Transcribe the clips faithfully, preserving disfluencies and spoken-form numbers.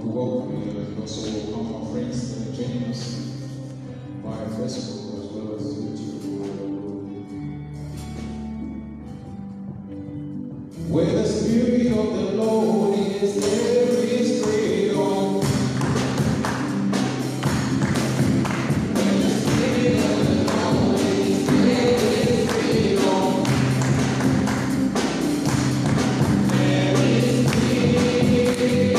to welcome you and also welcome our friends that are joining us via Facebook as well as YouTube. Where the Spirit of the Lord is, there is freedom. Where the Spirit of the Lord is, there is freedom. There is peace.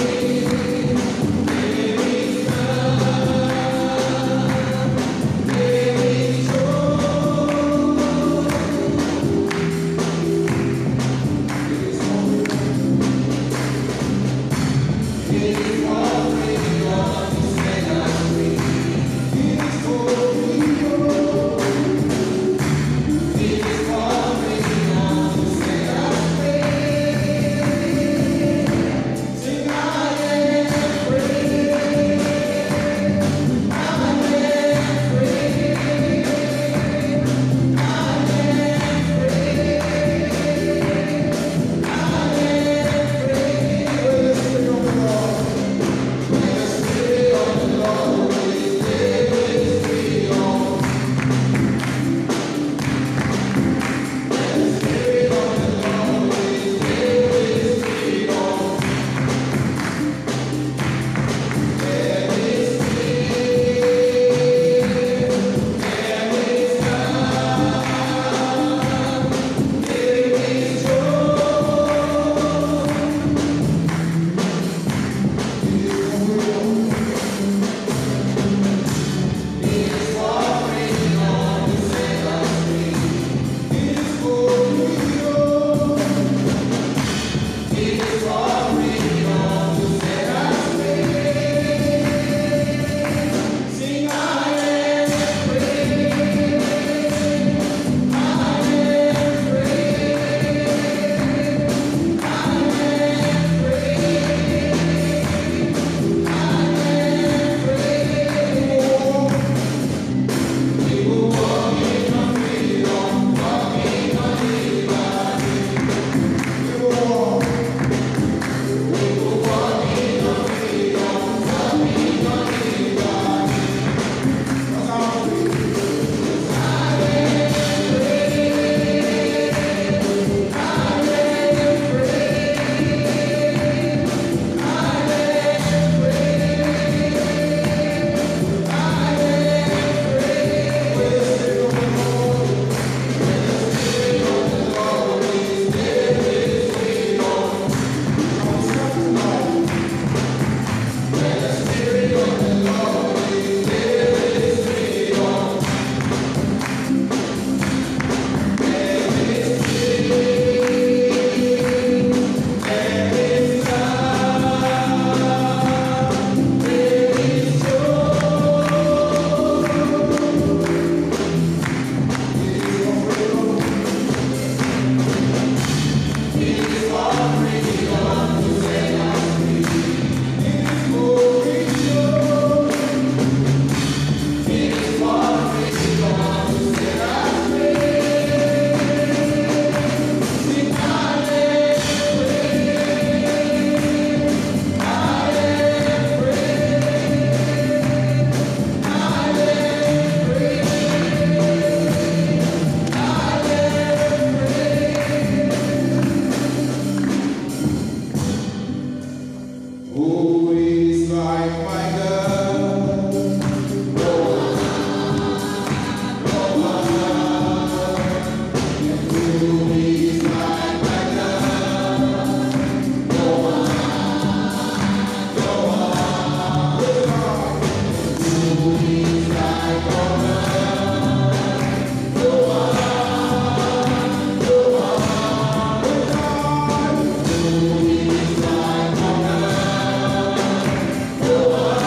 Oh,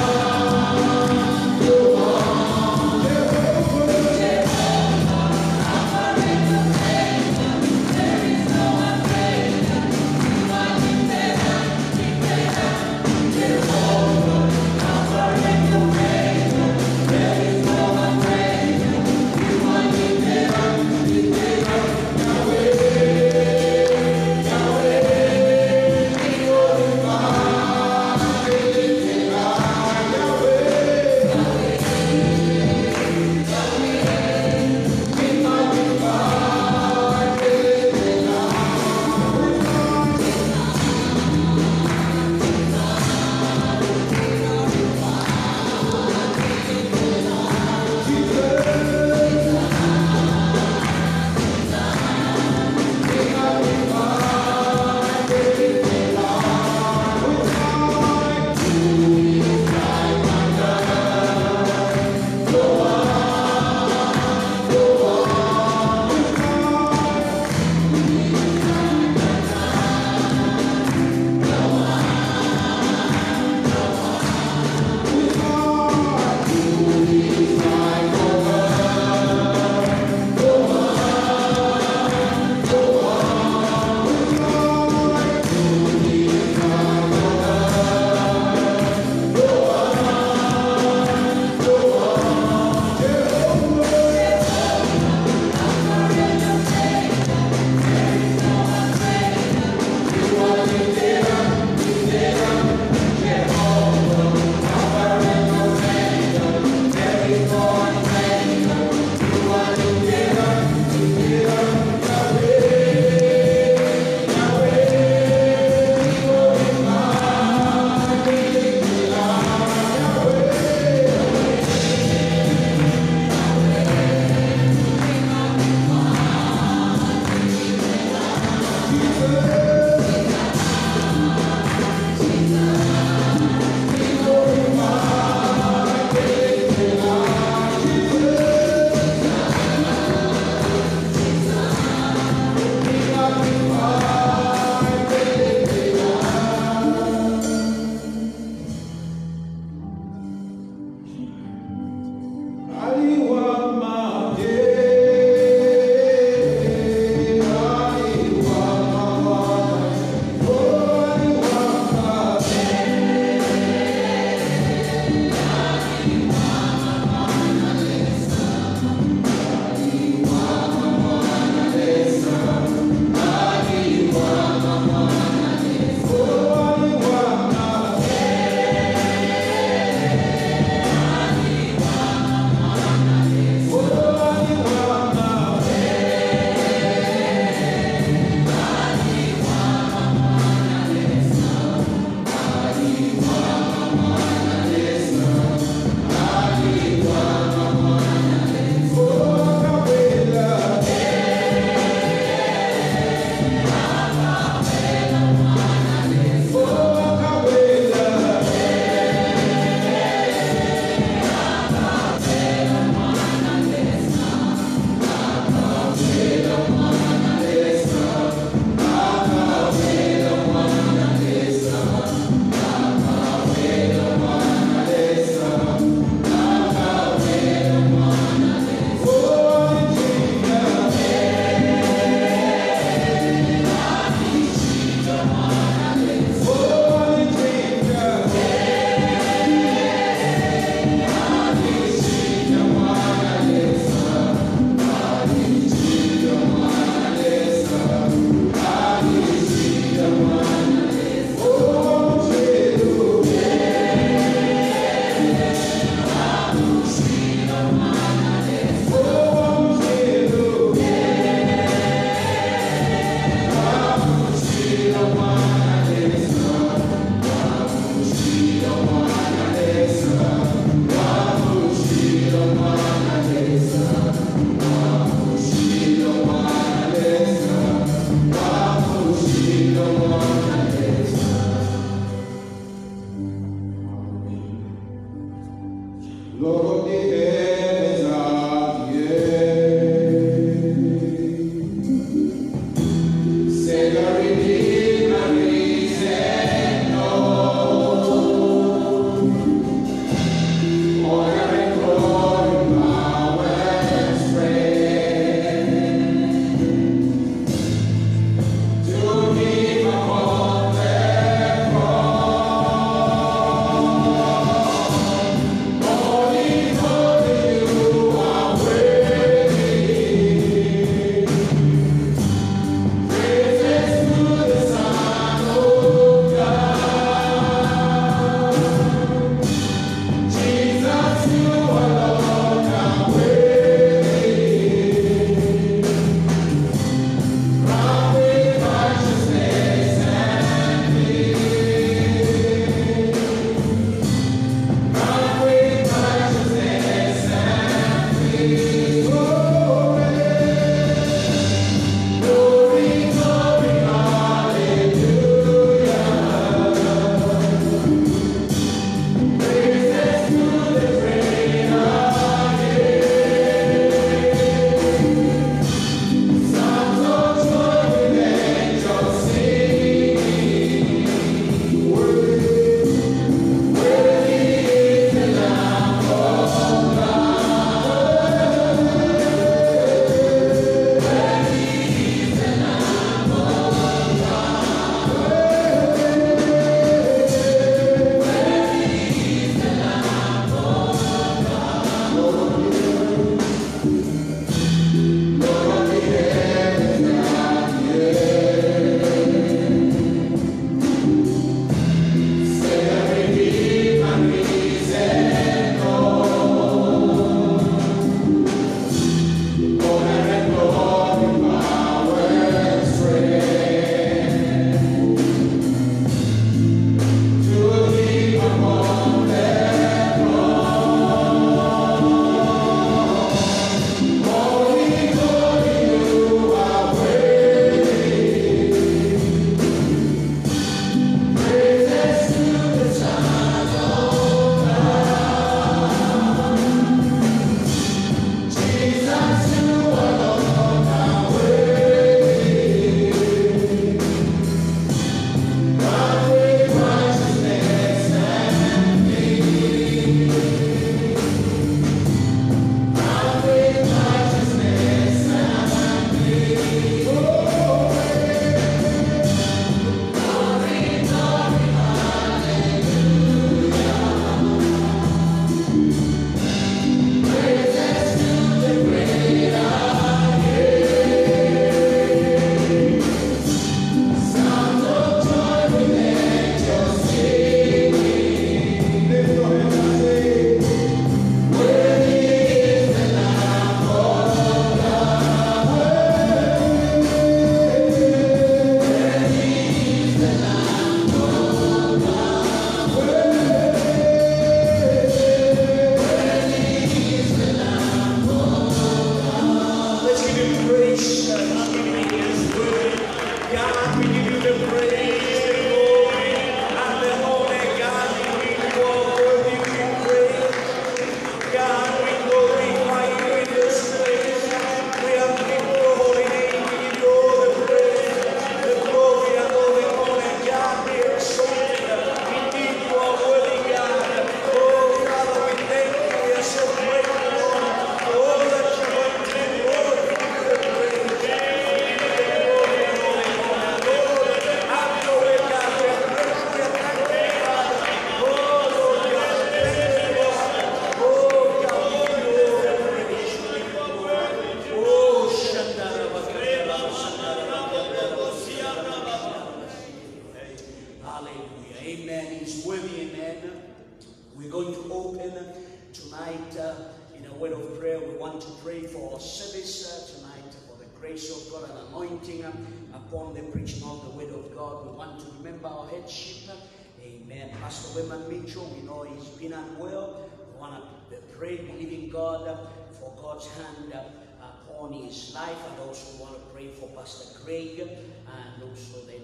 Upon the preaching of the word of God, we want to remember our headship. Amen. Pastor Wayman Mitchell, we know he's been unwell. We want to pray, believing God for God's hand upon his life, and also we want to pray for Pastor Greg and also the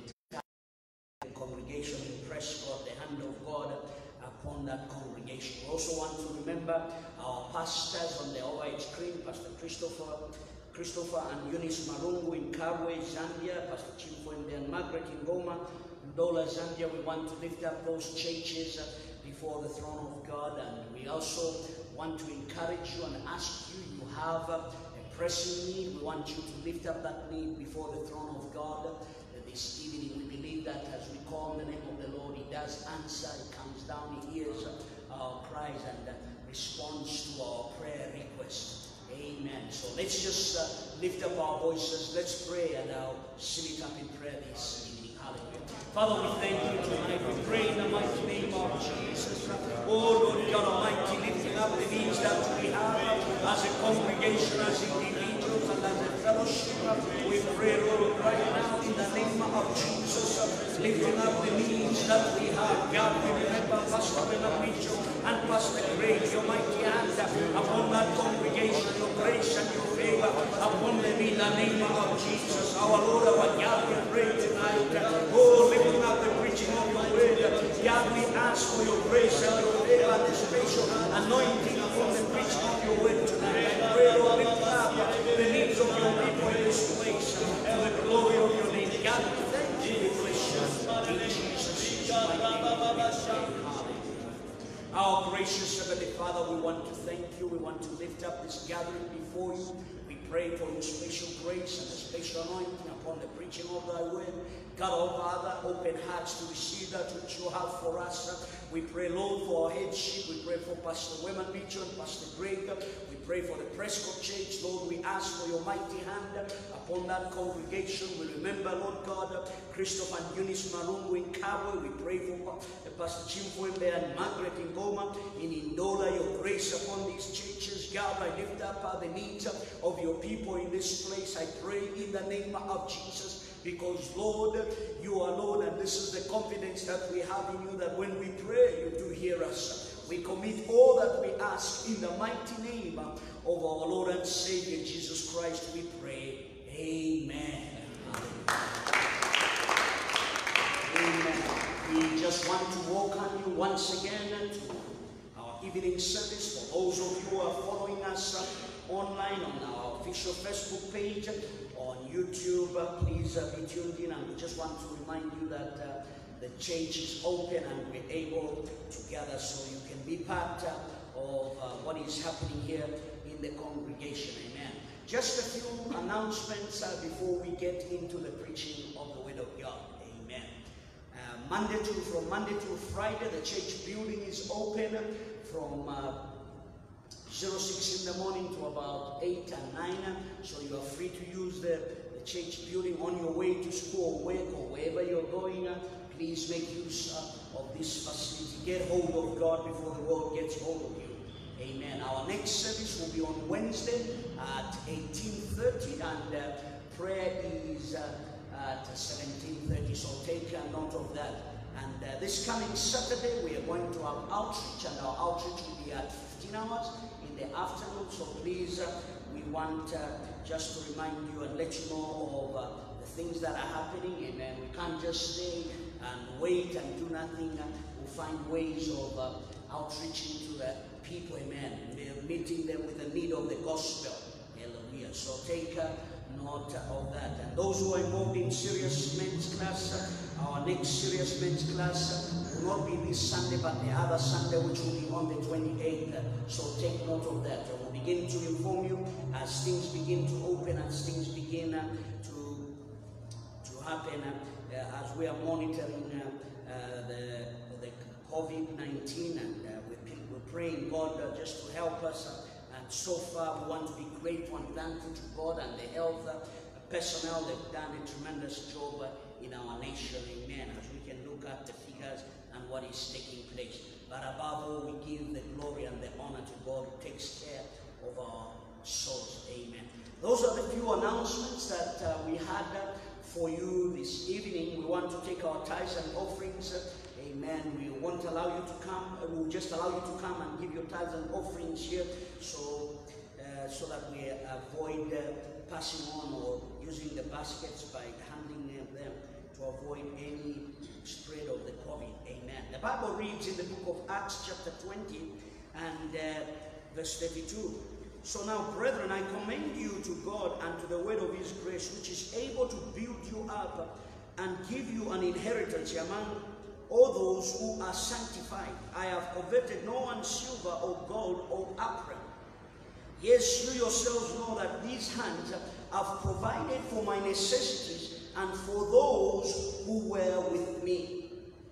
entire congregation in Prescott, the hand of God upon that congregation. We also want to remember our pastors on the overhead screen, Pastor Christopher. Christopher and Eunice Marungu in Karwe, Zambia, Pastor Chimfwembe and Margaret in Goma, Ndola, Zambia. We want to lift up those churches before the throne of God, and we also want to encourage you and ask you, you have a pressing need. We want you to lift up that need before the throne of God. This evening we believe that as we call on the name of the Lord, he does answer, he comes down, he hears our cries and responds to our prayer request. Amen. So let's just uh, lift up our voices. Let's pray, and I'll seal it up in prayer this evening. Hallelujah. Father, we thank you tonight. We pray in the mighty name of Jesus. Oh Lord God Almighty, lifting up the needs that we have as a congregation, as individuals, and as a fellowship. We pray, Lord, right now in the name of Jesus, lifting up the needs that we have. God, we remember Pastor Wayman Mitchell and Pastor Greg, your mighty hand upon that congregation, your grace and your favor upon them in the name of Jesus. Our Lord, our God, we pray tonight. Oh, lifting up the preaching of your word. God, we ask for your grace and your favor and the special anointing upon the preaching of your word tonight. I pray, Lord, lift up the needs of your people in this place to the glory of your name. God, we thank you, we bless you. In Jesus' mighty name. Our gracious Heavenly Father, we want to thank you. We want to lift up this gathering before you. We pray for your special grace and a special anointing upon the preaching of thy word. God, oh Father, open hearts to receive that which you have for us. We pray, Lord, for our headship. We pray for Pastor Wayman Mitchell and Pastor Greg. We pray for the Prescott Church. Lord, we ask for your mighty hand upon that congregation. We remember, Lord God, Christopher and Eunice Marungu in Kabwe. We pray for Pastor Chimfwembe and Margaret in Goma, in Ndola, your grace upon these churches. God, I lift up uh, the needs of your people in this place. I pray in the name of Jesus, because Lord, you are Lord, and this is the confidence that we have in you, that when we pray, you do hear us. We commit all that we ask in the mighty name of our Lord and Savior Jesus Christ, we pray. Amen. Amen. We just want to welcome you once again to our evening service. For those of you who are following us online on our official Facebook page, on YouTube, uh, please uh, be tuned in, and we just want to remind you that uh, the church is open and we're able to gather, so you can be part uh, of uh, what is happening here in the congregation. Amen. Just a few announcements uh, before we get into the preaching of the word of God. Amen. Uh, Monday to from Monday to Friday, the church building is open from uh, zero six in the morning to about eight and nine, so you are free to use the, the church building on your way to school or work or wherever you're going. Please make use uh, of this facility. Get hold of God before the world gets hold of you. Amen. Our next service will be on Wednesday at eighteen thirty, and uh, prayer is uh, at seventeen thirty, so take a note of that. this coming Saturday, we are going to have outreach, and our outreach will be at fifteen hours in the afternoon. So please, uh, we want uh, just to remind you and let you know of uh, the things that are happening. Amen. We can't just stay and wait and do nothing. Uh, we'll find ways of uh, outreaching to the people. Amen. We're meeting them with the need of the gospel. Hallelujah. So take uh, note of that. And those who are involved in serious men's class, uh, our next serious men's class uh, will not be this Sunday, but the other Sunday, which will be on the twenty-eighth. Uh, so take note of that. Uh, we'll begin to inform you as things begin to open, as things begin uh, to to happen, uh, uh, as we are monitoring uh, uh, the the COVID nineteen, and uh, we're, we're praying God uh, just to help us. Uh, And so far, we want to be grateful and thankful to God and the health uh, personnel. They've done a tremendous job uh, in our nation, amen, as we can look at the figures and what is taking place. But above all, we give the glory and the honor to God who takes care of our souls, amen. Those are the few announcements that uh, we had uh, for you this evening. We want to take our tithes and offerings. Uh, Amen. We won't allow you to come. Uh, we'll just allow you to come and give your tithes and offerings here, so uh, so that we avoid uh, passing on or using the baskets by handling them to avoid any spread of the COVID. Amen. The Bible reads in the book of Acts chapter twenty and uh, verse thirty-two. So now, brethren, I commend you to God and to the word of his grace, which is able to build you up and give you an inheritance among all those who are sanctified. I have coveted no one's silver or gold or apparel. Yes, you yourselves know that these hands have provided for my necessities and for those who were with me.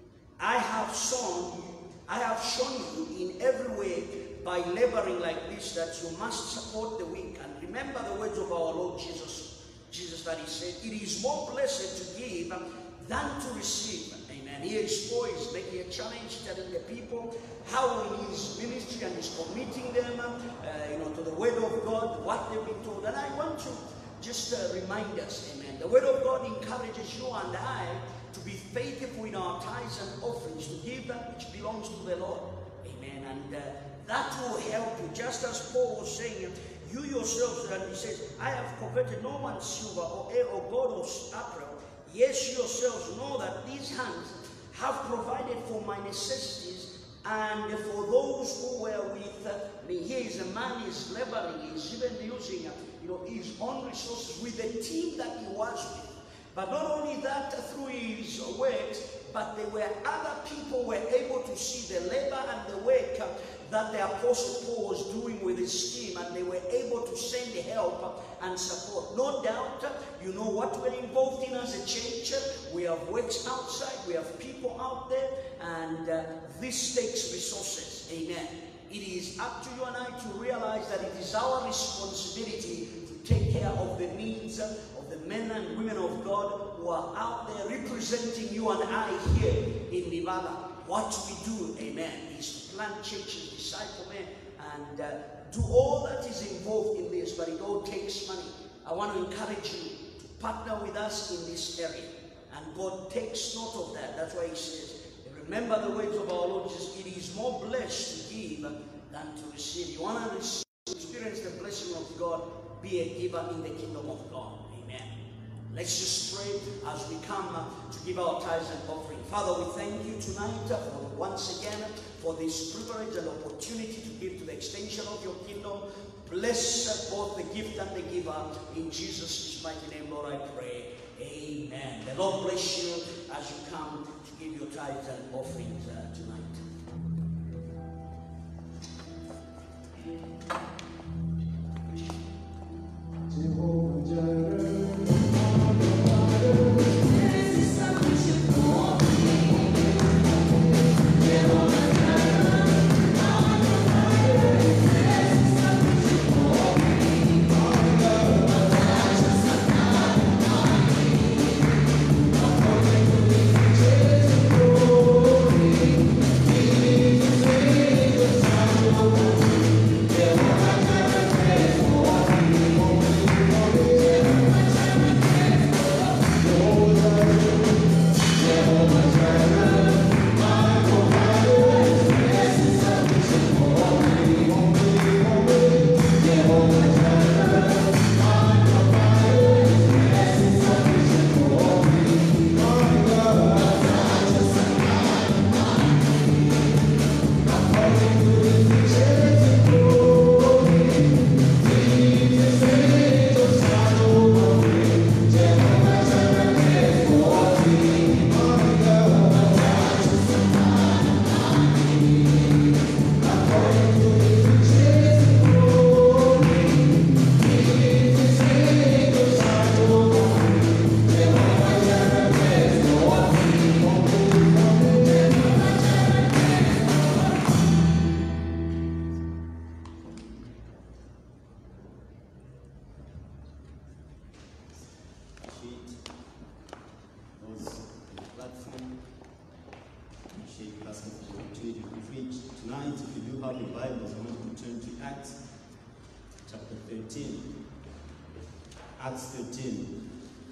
I have shown, I have shown you in every way by laboring like this that you must support the weak. And remember the words of our Lord Jesus, Jesus that he said, it is more blessed to give than to receive. And here is Paul is making a challenge, telling the people how in his ministry and he's committing them, uh, you know, to the word of God, what they've been told. And I want to just uh, remind us, amen. The word of God encourages you and I to be faithful in our tithes and offerings, to give that which belongs to the Lord, amen. And uh, that will help you, just as Paul was saying, you yourselves, and he says, I have coveted no one's silver or air or gold or apparel. Yes, you yourselves know that these hands have provided for my necessities and for those who were with me. Here is a man who is laboring, he is even using you know, his own resources with the team that he was with. But not only that, through his works, but there were other people who were able to see the labor and the work that the Apostle Paul was doing with his team, and they were able to send help and support. No doubt, you know what we're involved in as a church. We have works outside, we have people out there, and uh, this takes resources. Amen. It is up to you and I to realize that it is our responsibility to take care of the needs of the men and women of God who are out there representing you and I here in Nevada. What we do, amen, is to plant churches, disciple men, and uh, do all that is involved in this, but it all takes money. I want to encourage you to partner with us in this area, and God takes note of that. That's why he says, remember the words of our Lord Jesus, it is more blessed to give than to receive. You want to receive, experience the blessing of God, be a giver in the kingdom of God. Amen. Let's just pray as we come to give our tithes and offering. Father, we thank you tonight for once again for this privilege and opportunity to give to the extension of your kingdom. Bless both the gift and the giver. In Jesus' mighty name, Lord, I pray. Amen. The Lord bless you as you come to give your tithes and offerings uh, tonight. Yeah. appreciate Pastor for the opportunity to preach tonight. If you do have your Bibles, I want you to turn to Acts chapter thirteen. Acts thirteen.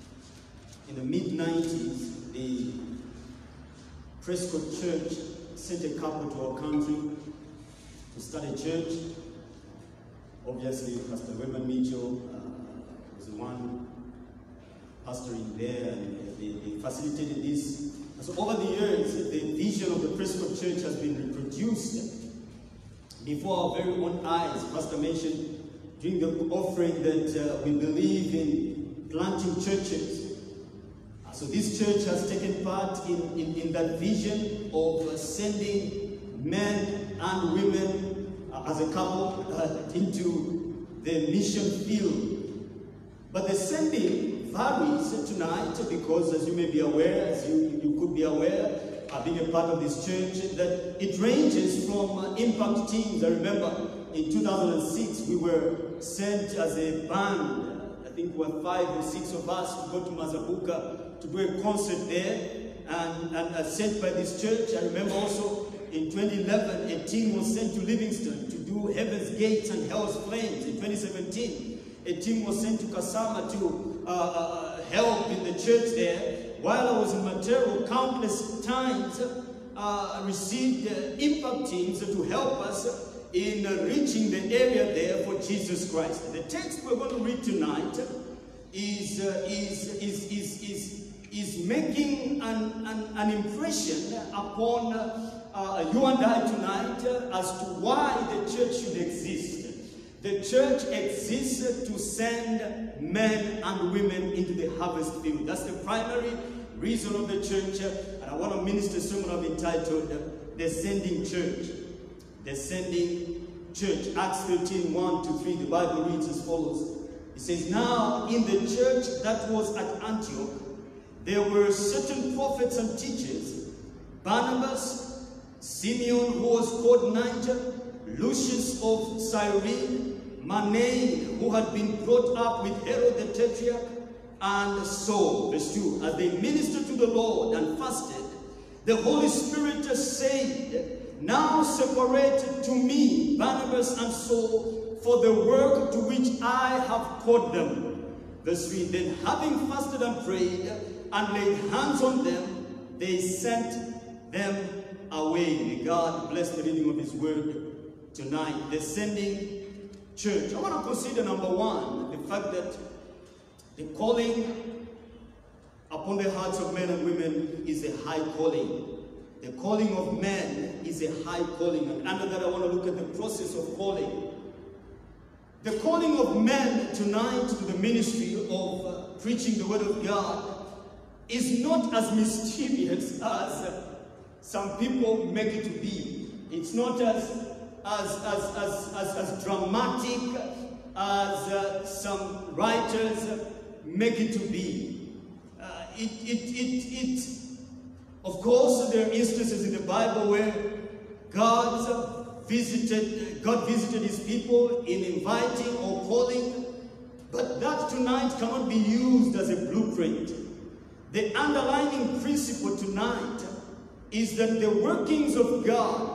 In the mid nineties, the Prescott Church sent a couple to our country to start a church. Obviously, Pastor Raymond Mitchell uh, was the one pastoring there, and they, they facilitated this. And so over the years, the vision of the Prescott Church has been reproduced before our very own eyes. Pastor mentioned during the offering that uh, we believe in planting churches. Uh, so this church has taken part in, in, in that vision of uh, sending men and women uh, as a couple uh, into the mission field. But the sending varies tonight because, as you may be aware, as you, you could be aware, uh, being a part of this church, that it ranges from uh, impact teams. I remember in two thousand six we were sent as a band. I think we were five or six of us to go to Mazabuka to do a concert there, and, and uh, sent by this church. I remember also in twenty eleven a team was sent to Livingston to do Heaven's Gates and Hell's Flames. In twenty seventeen a team was sent to Kasama to uh, uh, help in the church there. While I was in Matero, countless times uh, received uh, impact teams to help us in uh, reaching the area there for Jesus Christ. The text we're going to read tonight is, uh, is, is, is, is, is making an, an, an impression upon uh, uh, you and I tonight uh, as to why the church should exist. The church exists to send men and women into the harvest field. That's the primary reason of the church. And I want to minister a sermon I've entitled The Sending Church. The Sending Church. Acts thirteen, one to three, the Bible reads as follows. It says, "Now in the church that was at Antioch, there were certain prophets and teachers, Barnabas, Simeon, who was called Niger, Lucius of Cyrene, Manaen, who had been brought up with Herod the Tetrarch, and Saul." Verse two, "As they ministered to the Lord and fasted, the Holy Spirit said, 'Now separate to me Barnabas and Saul for the work to which I have called them.'" Verse three, "Then having fasted and prayed and laid hands on them, they sent them away." May God bless the reading of His word tonight. The sending church. I want to consider, number one, the fact that the calling upon the hearts of men and women is a high calling. The calling of men is a high calling. And under that, I want to look at the process of calling. The calling of men tonight to the ministry of uh, preaching the word of God is not as mysterious as uh, some people make it to be. It's not as As, as, as, as, as dramatic as uh, some writers make it to be. Uh, it, it, it, it, of course, there are instances in the Bible where God visited, God visited His people in inviting or calling, but that tonight cannot be used as a blueprint. The underlying principle tonight is that the workings of God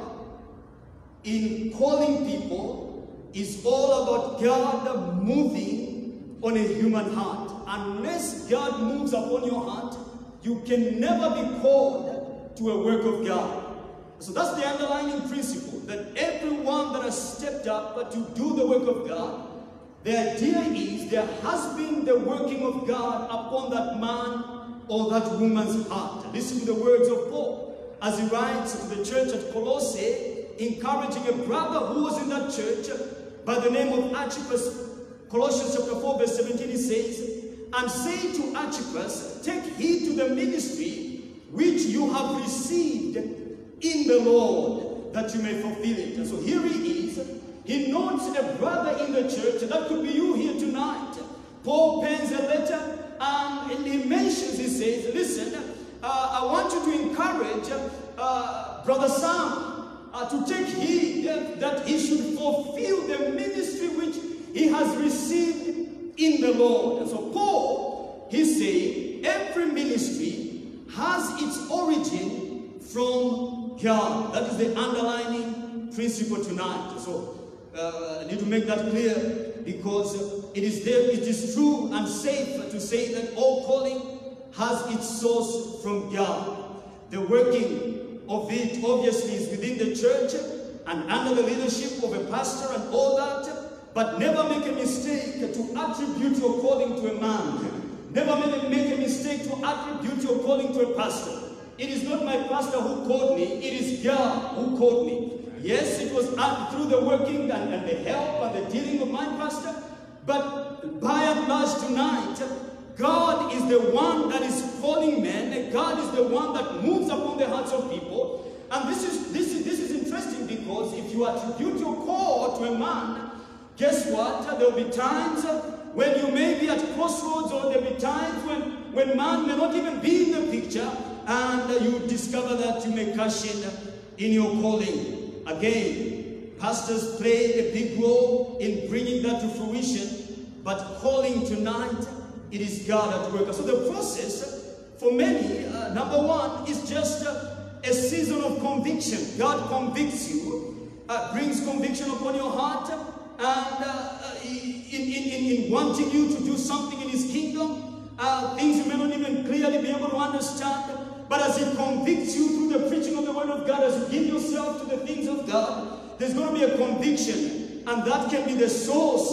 in calling people is all about God moving on a human heart. Unless God moves upon your heart, you can never be called to a work of God. So that's the underlying principle, that everyone that has stepped up to do the work of God, the idea is there has been the working of God upon that man or that woman's heart. Listen to the words of Paul as he writes to the church at Colossae, encouraging a brother who was in that church by the name of Archippus. Colossians chapter four verse seventeen, he says, "And say to Archippus, take heed to the ministry which you have received in the Lord, that you may fulfill it." And so here he is. He notes a brother in the church. That could be you here tonight. Paul pens a letter and he mentions, he says, listen, uh, I want you to encourage uh, Brother Sam Uh, to take heed uh, that he should fulfill the ministry which he has received in the Lord. And so Paul, he's saying every ministry has its origin from God. That is the underlining principle tonight. So uh, I need to make that clear, because it is there, it is true and safe to say that all calling has its source from God. The working of it obviously is within the church and under the leadership of a pastor and all that, but never make a mistake to attribute your calling to a man. Never make a mistake to attribute your calling to a pastor. It is not my pastor who called me, it is God who called me. Yes, it was through the working and, and the help and the dealing of my pastor, but by and large tonight, God is the one that is calling men, and God is the one that moves upon the hearts of people. And this is, this is, this is interesting, because if you attribute your call to a man, guess what? There will be times when you may be at crossroads, or there will be times when, when man may not even be in the picture, and you discover that you may cash in in your calling. Again, pastors play a big role in bringing that to fruition, but calling tonight, it is God at work. So the process for many, uh, number one, is just uh, a season of conviction. God convicts you, uh, brings conviction upon your heart, and uh, in, in, in, in wanting you to do something in His kingdom, uh, things you may not even clearly be able to understand. But as He convicts you through the preaching of the Word of God, as you give yourself to the things of God, there's going to be a conviction, and that can be the source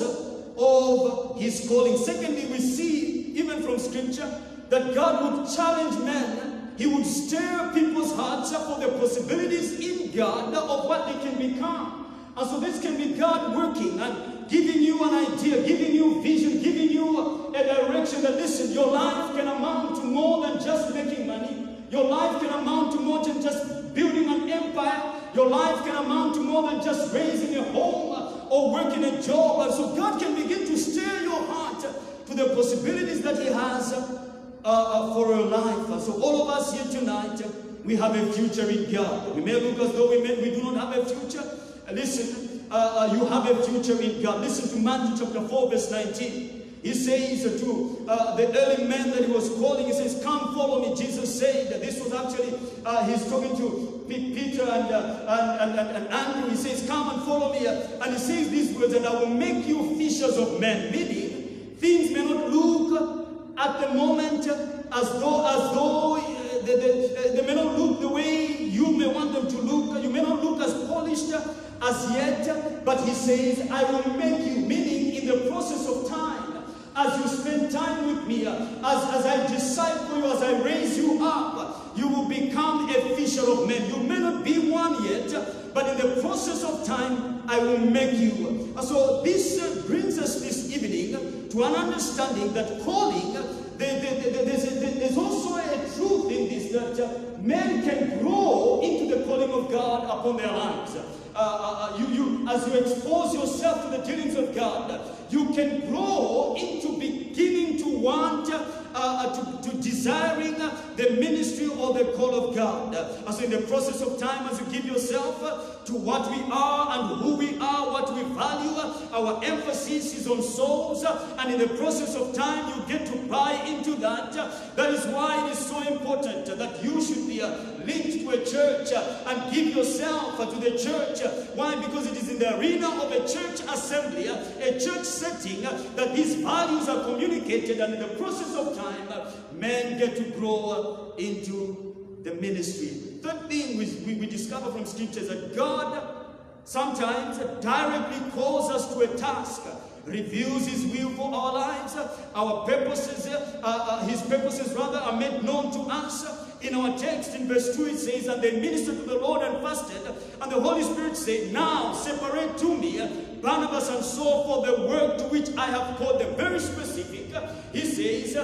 of His calling. Secondly, we see, even from Scripture, that God would challenge men. He would stir people's hearts up for the possibilities in God of what they can become. And so this can be God working and giving you an idea, giving you vision, giving you a direction that, listen, your life can amount to more than just making money. Your life can amount to more than just building an empire. Your life can amount to more than just raising a home or working a job. And so God can begin to stir your heart to the possibilities that He has uh, uh, for your life. And so all of us here tonight, uh, we have a future in God. We may look as though we, may, we do not have a future. Uh, listen, uh, uh, you have a future in God. Listen to Matthew chapter four, verse nineteen. He says to uh, the early men that He was calling, He says, come follow me. Jesus said that this was actually, uh, He's talking to Peter and, uh, and, and, and Andrew. He says, come and follow me. And He says these words, and I will make you fishers of men. Meaning, things may not look at the moment as though, as though uh, they, they, they may not look the way you may want them to look. You may not look as polished as yet. But He says, I will make you, meaning in the process of time, as you spend time with me, as, as I disciple you, as I raise you up, you will become a fisher of men. You may not be one yet, but in the process of time, I will make you. So this uh, brings us this evening to an understanding that calling, there, there, there, there's, a, there's also a truth in this, that uh, men can grow into the calling of God upon their lives. Uh, uh, you, you, as you expose yourself to the dealings of God, you can grow into beginning to want, uh, uh, to, to desiring uh, the ministry or the call of God. Uh, so in the process of time, as you give yourself uh, to what we are and who we are, what we value, uh, our emphasis is on souls, uh, and in the process of time, you get to buy into that. Uh, that is why it is so important uh, that you should be uh, linked to a church uh, and give yourself uh, to the church. Uh, why? Because it is in the arena of a church assembly, uh, a church setting, uh, that these values are communicated, and in the process of time, uh, men get to grow uh, into the ministry. Third thing we, we, we discover from scriptures that God sometimes directly calls us to a task, reveals His will for our lives, our purposes, uh, uh, His purposes rather are made known to us. In our text in verse two it says, and they ministered to the Lord and fasted, and the Holy Spirit said, now separate to me Barnabas and Saul for the work to which I have called them. Very specific. He says,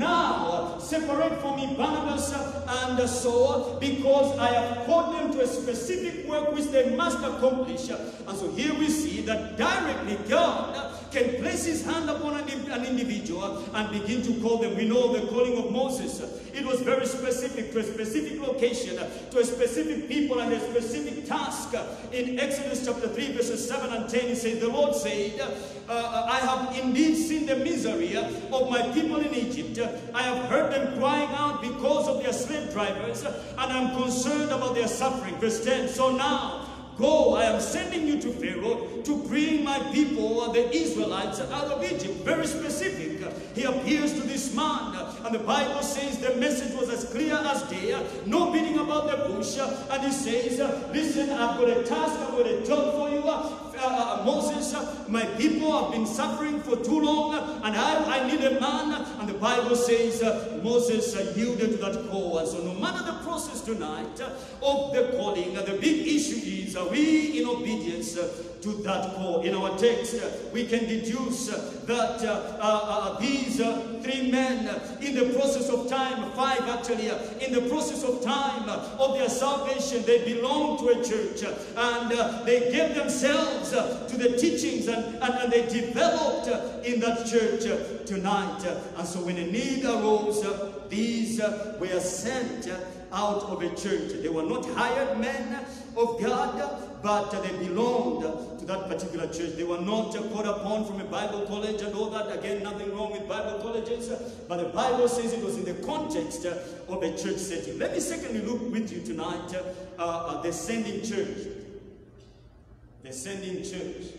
now separate for me Barnabas and Saul, because I have called them to a specific work which they must accomplish. And so here we see that directly God can place His hand upon an, an individual and begin to call them. We know the calling of Moses. It was very specific, to a specific location, to a specific people and a specific task. In Exodus chapter three, verses seven and ten, it says, the Lord said, uh, I have indeed seen the misery of my people in Egypt, I have heard them crying out because of their slave drivers, and I'm concerned about their suffering. Verse ten, so now, go, I am sending you to Pharaoh to bring my people, the Israelites, out of Egypt. Very specific. He appears to this man, and the Bible says the message was as clear as day, no beating about the bush, and he says, listen, I've got a task, I've got a job for you. Uh, uh, Moses, uh, my people have been suffering for too long, uh, and I, I need a man. And the Bible says uh, Moses uh, yielded to that call. And so no matter the process tonight uh, of the calling, uh, the big issue is, are we in obedience uh, to that call? In our text, uh, we can deduce uh, that uh, uh, uh, these uh, three men uh, in the process of time, five actually, uh, in the process of time uh, of their salvation, they belonged to a church, uh, and uh, they gave themselves Uh, to the teachings, and, and, and they developed uh, in that church uh, tonight. Uh, and so when a need arose, uh, these uh, were sent uh, out of a church. They were not hired men of God, but uh, they belonged uh, to that particular church. They were not uh, called upon from a Bible college and all that. Again, nothing wrong with Bible colleges, uh, but the Bible says it was in the context uh, of a church setting. Let me secondly look with you tonight uh, uh, the sending church. The sending church.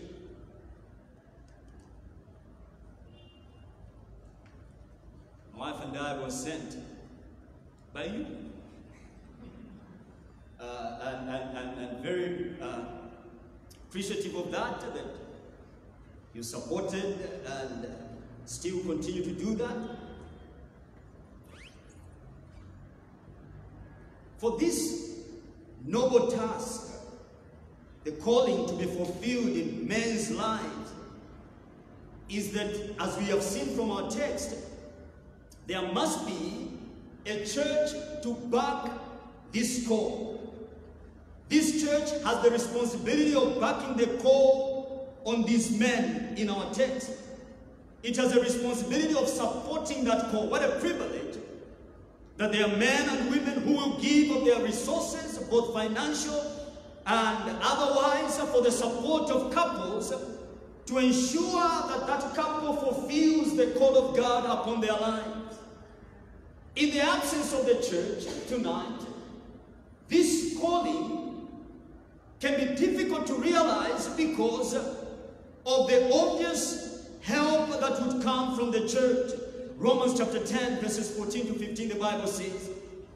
My wife and I were sent by you. Uh, and, and, and, and very uh, appreciative of that, that you supported and still continue to do that. For this noble task, the calling to be fulfilled in men's lives, is that, as we have seen from our text, there must be a church to back this call. This church has the responsibility of backing the call on these men in our text. It has a responsibility of supporting that call. What a privilege that there are men and women who will give of their resources, both financial and otherwise, for the support of couples, to ensure that that couple fulfills the call of God upon their lives. In the absence of the church tonight, this calling can be difficult to realize because of the obvious help that would come from the church. Romans chapter ten, verses fourteen to fifteen, the Bible says,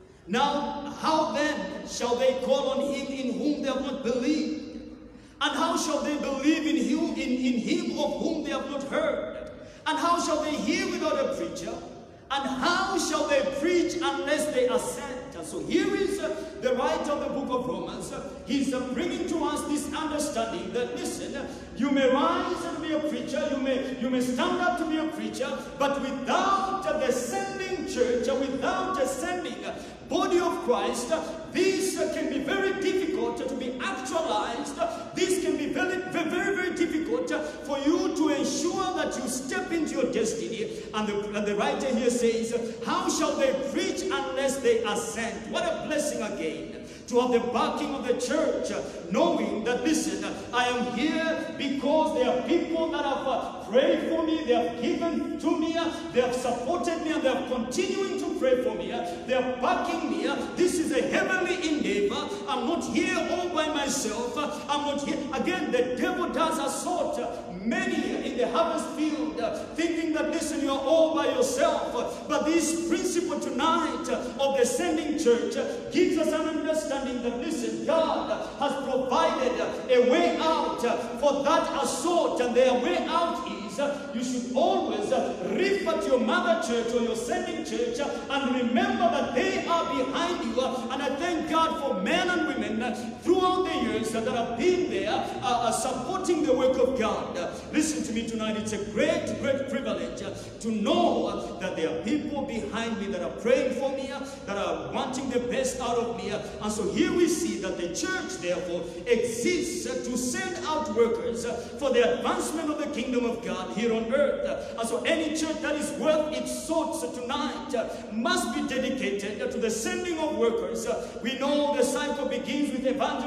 now, how then shall they call on him in whom they have not believed? And how shall they believe in him, in, in him of whom they have not heard? And how shall they hear without a preacher? And how shall they preach unless they are sent? And so here is uh, the writer of the book of Romans. Uh, he's uh, bringing to us this understanding that, listen, uh, you may rise and be a preacher, you may, you may stand up to be a preacher, but without uh, the sending church, uh, without the sending uh, body of Christ, uh, this uh, can be very difficult uh, to be actualized. Uh, this can be very, very, very, very difficult uh, for you to ensure that you step into your destiny. And the, and the writer here says, how shall they preach unless they are sent? What a blessing again to have the backing of the church, knowing that, listen, I am here because there are people that have uh, prayed for me, they have given to me, uh, they have supported me, and they are continuing to pray for me, uh, they are backing me. Uh, this is a heavenly endeavor. I'm not here all by myself. Uh, I'm not here. Again, the devil does assault uh, many in the harvest field, uh, thinking that, listen, you're all by yourself. Uh, but this principle tonight uh, of the sending church uh, gives us an understanding that, listen, God has provided a way out for that assault, and their way out is you should always refer to your mother church or your sending church and remember that they are behind you. And I thank God for men and women throughout the years that have been there uh, supporting the work of God. Listen to me tonight, it's a great, great privilege to know that there are people behind me that are praying for me, that are wanting the best out of me. And so here we see that the church, therefore, exists to send out workers for the advancement of the kingdom of God here on earth. And so any church that is worth its salt tonight must be dedicated to the sending of workers. We know the cycle begins with evangelism,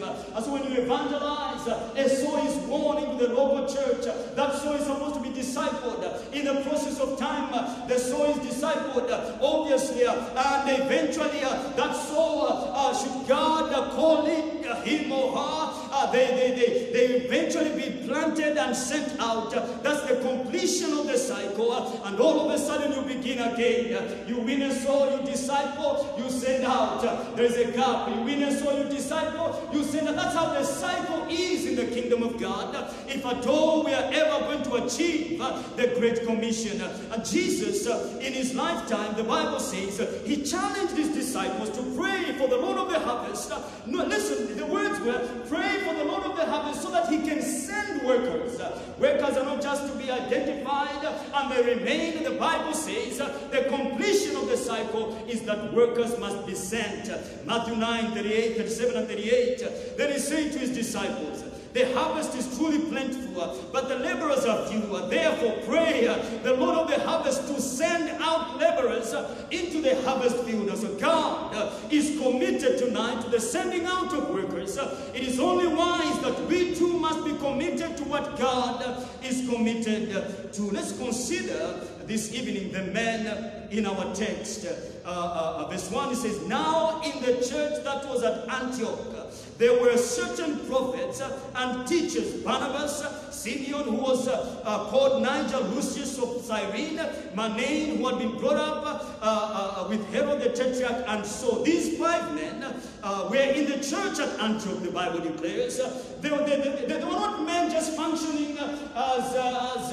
And so when you evangelize, a soul is born into the local church. That soul is supposed to be discipled. In the process of time, the soul is discipled, obviously, and eventually that soul, uh, should God call it, uh, him or her, uh, they, they, they, they eventually be planted and sent out. That's the completion of the cycle, and all of a sudden you begin again. You win a soul, you disciple, you send out. There's a gap. You win a soul, you disciple, you send out. That's how the cycle is in the kingdom of God. If at all we are ever going to achieve the Great Commission. And Jesus, in his lifetime, the Bible says, he challenged his disciples to pray for the Lord of the harvest. No, listen, the words were, pray for the Lord of the harvest so that he can send workers. Workers are not just to be identified and they remain. The Bible says the completion of the cycle is that workers must be sent. Matthew nine, thirty-eight, thirty-seven and thirty-eight. Then he said to his disciples, the harvest is truly plentiful, but the laborers are few. Therefore pray the Lord of the harvest to send out laborers into the harvest field. So God is committed tonight to the sending out of workers. It is only wise that we too must be committed to what God is committed to. Let's consider this evening the men in our text. Uh, uh, verse one, it says, now in the church that was at Antioch, there were certain prophets and teachers, Barnabas, Simeon, who was uh, uh, called Niger, Lucius of Cyrene, Manaen, who had been brought up uh, uh, with Herod the Tetrarch, and so these five men uh, were in the church at Antioch, the Bible declares. Uh, they, were, they, they, they were not men just functioning uh, as, uh, as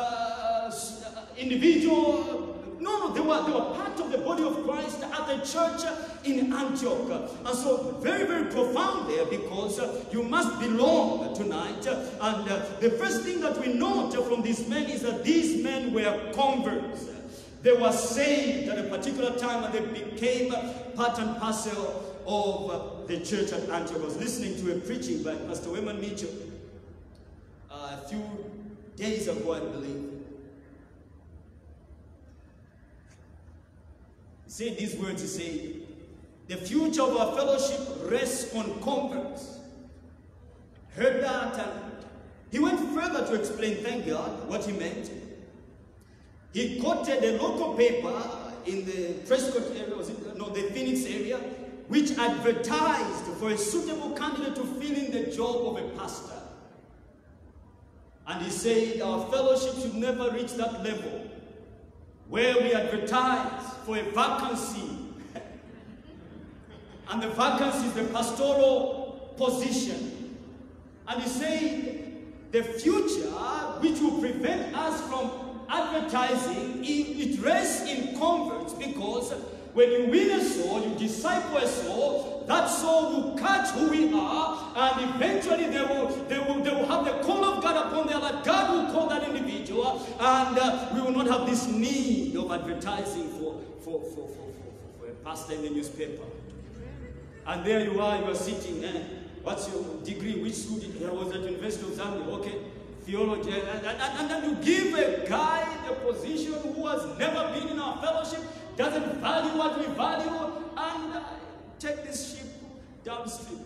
uh, uh, individual. No, no, they were, they were part of the body of Christ at the church in Antioch. And so very, very profound there, because uh, you must belong tonight. And uh, the first thing that we note from these men is that these men were converts. They were saved at a particular time and they became part and parcel of uh, the church at Antioch. I was listening to a preaching by Pastor Wayman Mitchell uh, a few days ago, I believe. He said these words, he said, the future of our fellowship rests on converts. Heard that, and he went further to explain, thank God, what he meant. He quoted a local paper in the Prescott area, was it, no, the Phoenix area, which advertised for a suitable candidate to fill in the job of a pastor. And he said our fellowship should never reach that level where we advertise for a vacancy. And the vacancy is the pastoral position. And he said the future which will prevent us from advertising, it rests in converts, because when you win a soul, you disciple a soul, that soul will catch who we are, and eventually they will, they will, they will have the call of God upon their life. God will call that individual, and uh, we will not have this need of advertising for, for, for, for, for, for a pastor in the newspaper. And there you are, you are sitting, eh? What's your degree? Which school did you? I was at the University of Zambia, okay? Theology, and, and, and then you give a guy the position who has never been in our fellowship, doesn't value what we value, and uh, take this ship downstream.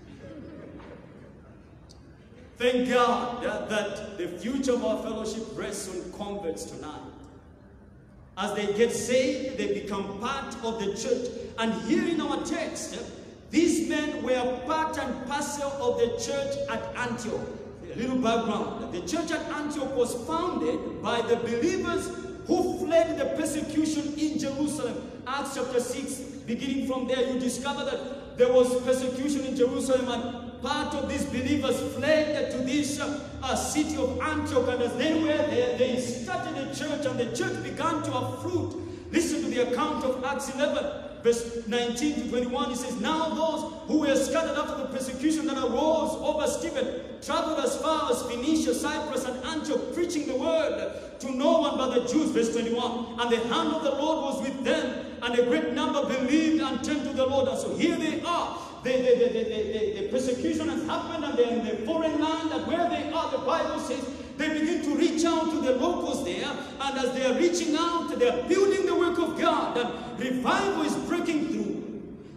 Thank God that, that the future of our fellowship rests on converts tonight. As they get saved, they become part of the church. And here in our text, these men were part and parcel of the church at Antioch. A little background. The church at Antioch was founded by the believers who fled the persecution in Jerusalem. Acts chapter six, beginning from there, you discover that there was persecution in Jerusalem, and part of these believers fled to this uh, uh, city of Antioch, and as they were there, they started a church, and the church began to have fruit. Listen to the account of Acts eleven. Verse nineteen to twenty-one, it says, now those who were scattered after the persecution that arose over Stephen traveled as far as Phoenicia, Cyprus, and Antioch, preaching the word to no one but the Jews. Verse twenty-one, and the hand of the Lord was with them, and a great number believed and turned to the Lord. And so here they are. The, the, the, the, the, the persecution has happened, and they're in the foreign land, and where they are, the Bible says, they begin to reach out to the locals there, and as they are reaching out, they are building the work of God, and revival is breaking through.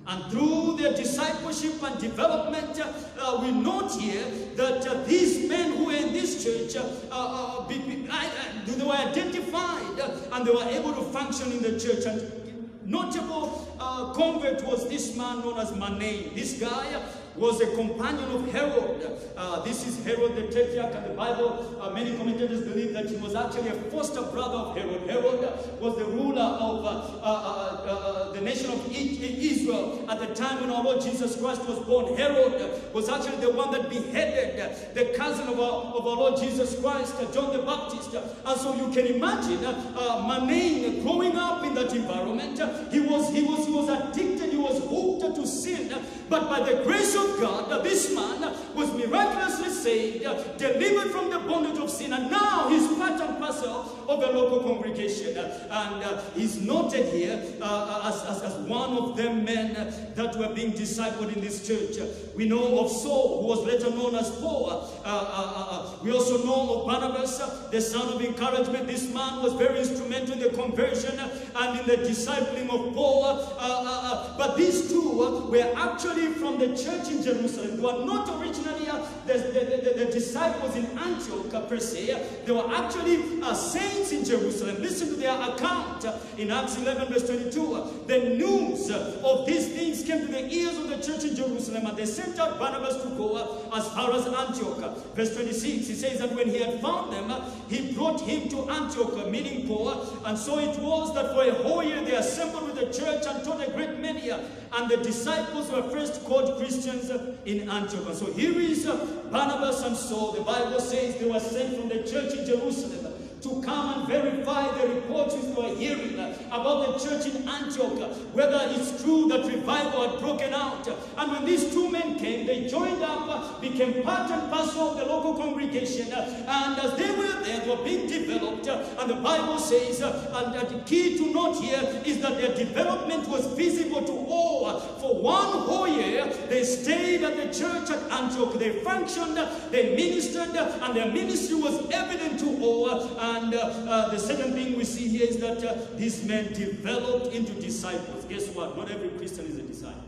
And through their discipleship and development, uh, we note here that uh, these men who were in this church, uh, uh, be, be, I, I, they were identified uh, and they were able to function in the church. And notable uh, convert was this man known as Manaen. This guy was a companion of Herod. Uh, this is Herod the Tetrarch, and the Bible, uh, many commentators believe that he was actually a foster brother of Herod. Herod was the ruler of uh, uh, uh, uh, the nation of Israel at the time when our Lord Jesus Christ was born. Herod was actually the one that beheaded the cousin of our, of our Lord Jesus Christ, John the Baptist. And so you can imagine uh, Manaen growing up in that environment. He was, he was, he was addicted, he was hooked to sin, but by the grace of God, this man was miraculously saved, delivered from the bondage of sin, and now he's part and parcel of the local congregation. And uh, he's noted here uh, as, as, as one of them men that were being discipled in this church. We know of Saul, who was later known as Paul. Uh, uh, uh, we also know of Barnabas, the son of encouragement. This man was very instrumental in the conversion and in the discipling of Paul. Uh, uh, uh, but these two were actually from the church in Jerusalem. They were not originally uh, the, the, the, the disciples in Antioch uh, per se. They were actually uh, saints in Jerusalem. Listen to their account uh, in Acts eleven verse twenty-two. Uh, the news uh, of these things came to the ears of the church in Jerusalem, and they sent out Barnabas to go uh, as far as Antioch. Uh, verse twenty-six, he says that when he had found them, uh, he brought him to Antioch, uh, meaning Paul. And so it was that for a whole year they assembled with the church and taught a great many. Uh, and the disciples were first called Christians uh, in Antioch. And so here is uh, Barnabas and Saul. The Bible says they were sent from the church in Jerusalem to come and verify the reports which they were hearing uh, about the church in Antioch, uh, whether it's true that revival had broken out. And when these two men came, they joined up, uh, became part and parcel of the local congregation, uh, and as they were there, they were being developed, uh, and the Bible says, uh, and uh, the key to note here is that their development was visible to all. For one whole year, they stayed at the church at Antioch. They functioned, they ministered, and their ministry was evident to all. And uh, uh, the second thing we see here is that uh, these men developed into disciples. Guess what? Not every Christian is a disciple.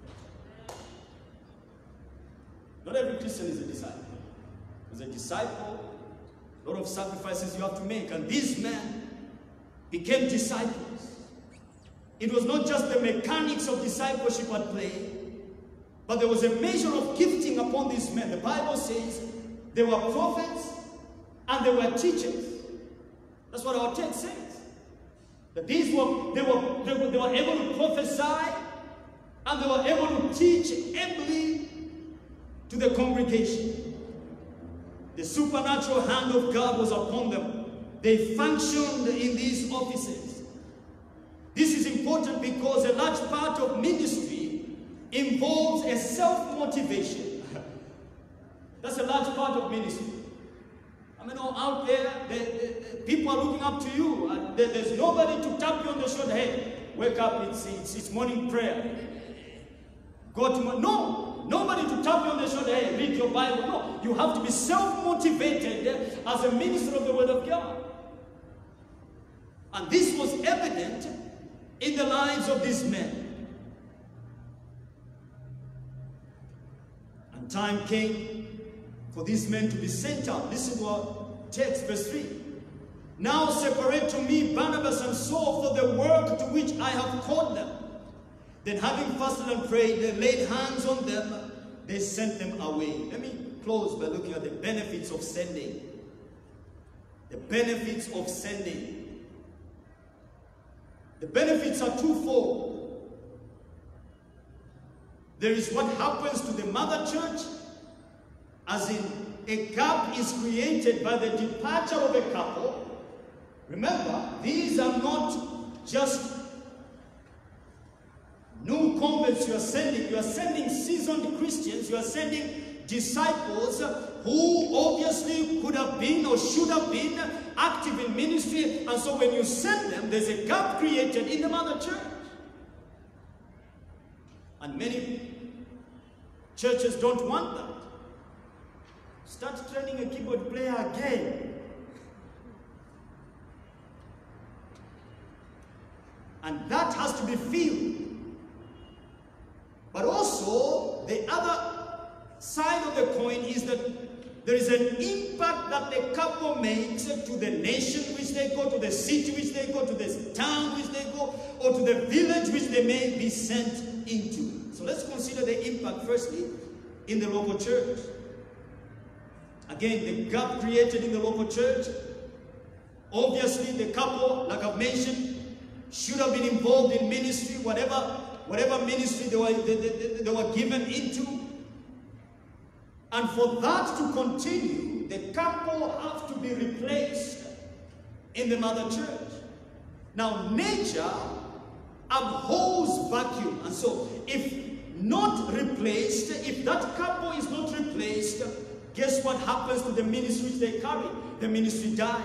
Not every Christian is a disciple. As a disciple, a lot of sacrifices you have to make. And these men became disciples. It was not just the mechanics of discipleship at play, but there was a measure of gifting upon these men. The Bible says they were prophets and they were teachers. That's what our text says. That these were they were they were, they were able to prophesy and they were able to teach ably to the congregation. The supernatural hand of God was upon them. They functioned in these offices. This is important because a large part of ministry involves a self-motivation. That's a large part of ministry. I mean, out there, the, the, the people are looking up to you. And there, there's nobody to tap you on the shoulder. Hey, wake up, it's, it's, it's morning prayer. Go to, no, nobody to tap you on the shoulder. Hey, read your Bible. No, you have to be self-motivated as a minister of the Word of God. And this was evident in the lives of these men. And time came for these men to be sent out. Listen to our text, verse three. Now separate to me Barnabas and Saul for the work to which I have called them. Then having fasted and prayed, they laid hands on them. They sent them away. Let me close by looking at the benefits of sending. The benefits of sending. The benefits are twofold. There is what happens to the mother church, as in a gap is created by the departure of a couple. Remember, these are not just new converts you are sending. You are sending seasoned Christians. You are sending disciples who obviously could have been or should have been active in ministry. And so when you send them, there's a gap created in the mother church. And many churches don't want that. Start training a keyboard player again. And that has to be filled. side of the coin is that there is an impact that the couple makes to the nation which they go, to the city which they go, to the town which they go, or to the village which they may be sent into. So let's consider the impact firstly in the local church. Again, the gap created in the local church. Obviously, the couple, like I've mentioned, should have been involved in ministry, whatever, whatever ministry they were, they, they, they were given into. And for that to continue, the couple have to be replaced in the mother church. Now, nature abhors vacuum. And so, if not replaced, if that couple is not replaced, guess what happens to the ministry they carry? The ministry dies.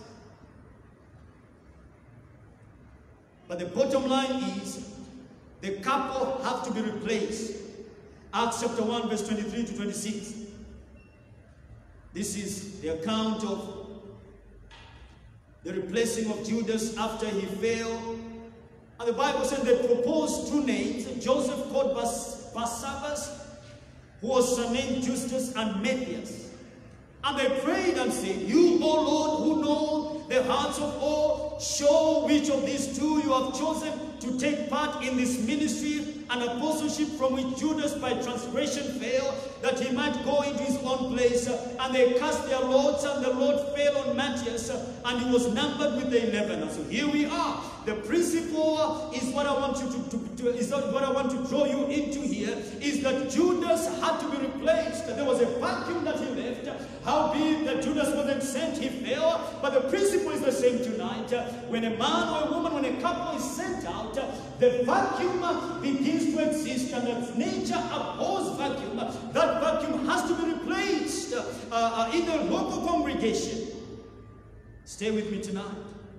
But the bottom line is, the couple have to be replaced. Acts chapter one, verse twenty-three to twenty-six. This is the account of the replacing of Judas after he fell. And the Bible says they proposed two names. Joseph called Barsabbas, who was surnamed Justus, and Matthias. And they prayed and said, "You, O Lord, who know the hearts of all, show which of these two you have chosen to take part in this ministry and apostleship from which Judas by transgression fell, that he might go into his own place." And they cast their lots, and the lot fell on Matthias, and he was numbered with the eleven. And so here we are. The principle is what I want you to, to, to is what I want to draw you into here, is that Judas had to be replaced. There was a vacuum that he left. Howbeit that Judas wasn't sent, he fell. But the principle is the same tonight. When a man or a woman, when a couple is sent out, the vacuum begins to exist, and as nature abhors vacuum, that vacuum has to be replaced uh, uh, in the local congregation. Stay with me tonight.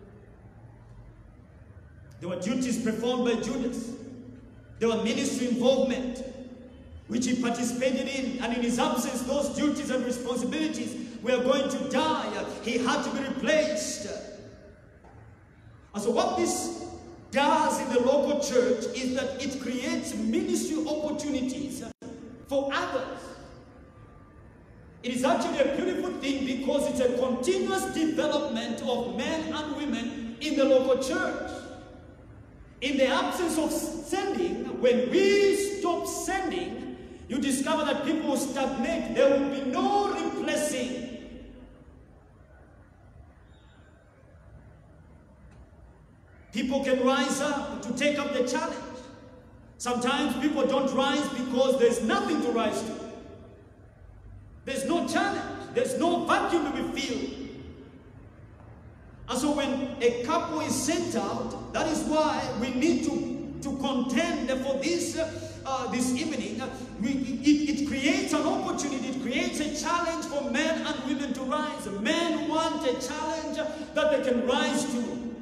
There were duties performed by Judas. There were ministry involvement, which he participated in, and in his absence, those duties and responsibilities were going to die. He had to be replaced. And so what this does in the local church is that it creates ministry opportunities for others. It is actually a beautiful thing because it's a continuous development of men and women in the local church. In the absence of sending, when we stop sending, you discover that people will stagnate. There will be no replacing. People can rise up to take up the challenge. Sometimes people don't rise because there's nothing to rise to. There's no challenge. There's no vacuum to be filled. And so when a couple is sent out, that is why we need to, to contend for this uh, this evening. We, it, it creates an opportunity, it creates a challenge for men and women to rise. Men want a challenge that they can rise to.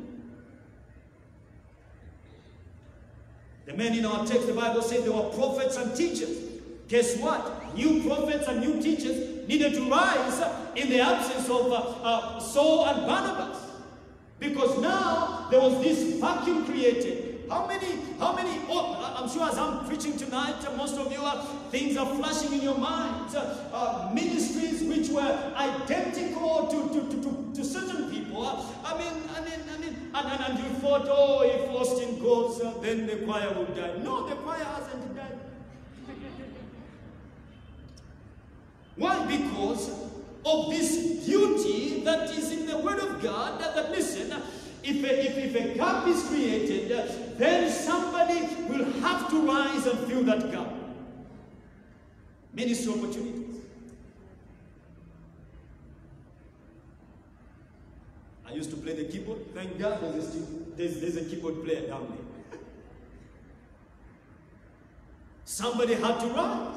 The men in our text, the Bible says they were prophets and teachers. Guess what? New prophets and new teachers needed to rise in the absence of uh, uh, Saul and Barnabas. Because now there was this vacuum created. How many, how many, oh, I'm sure as I'm preaching tonight, most of you, are, things are flashing in your minds. Uh, uh, ministries which were identical to, to, to, to, to certain people. Uh, I mean, I mean, I mean, and, and, and you thought, oh, if Austin goes, uh, then the choir will die. No, the choir hasn't died. Why? Because of this beauty that is in the Word of God, that, that listen, if a, if, if a gap is created, uh, then somebody will have to rise and fill that gap. Ministry opportunities. I used to play the keyboard. Thank God there's a, still, there's, there's a keyboard player down there. Somebody had to rise.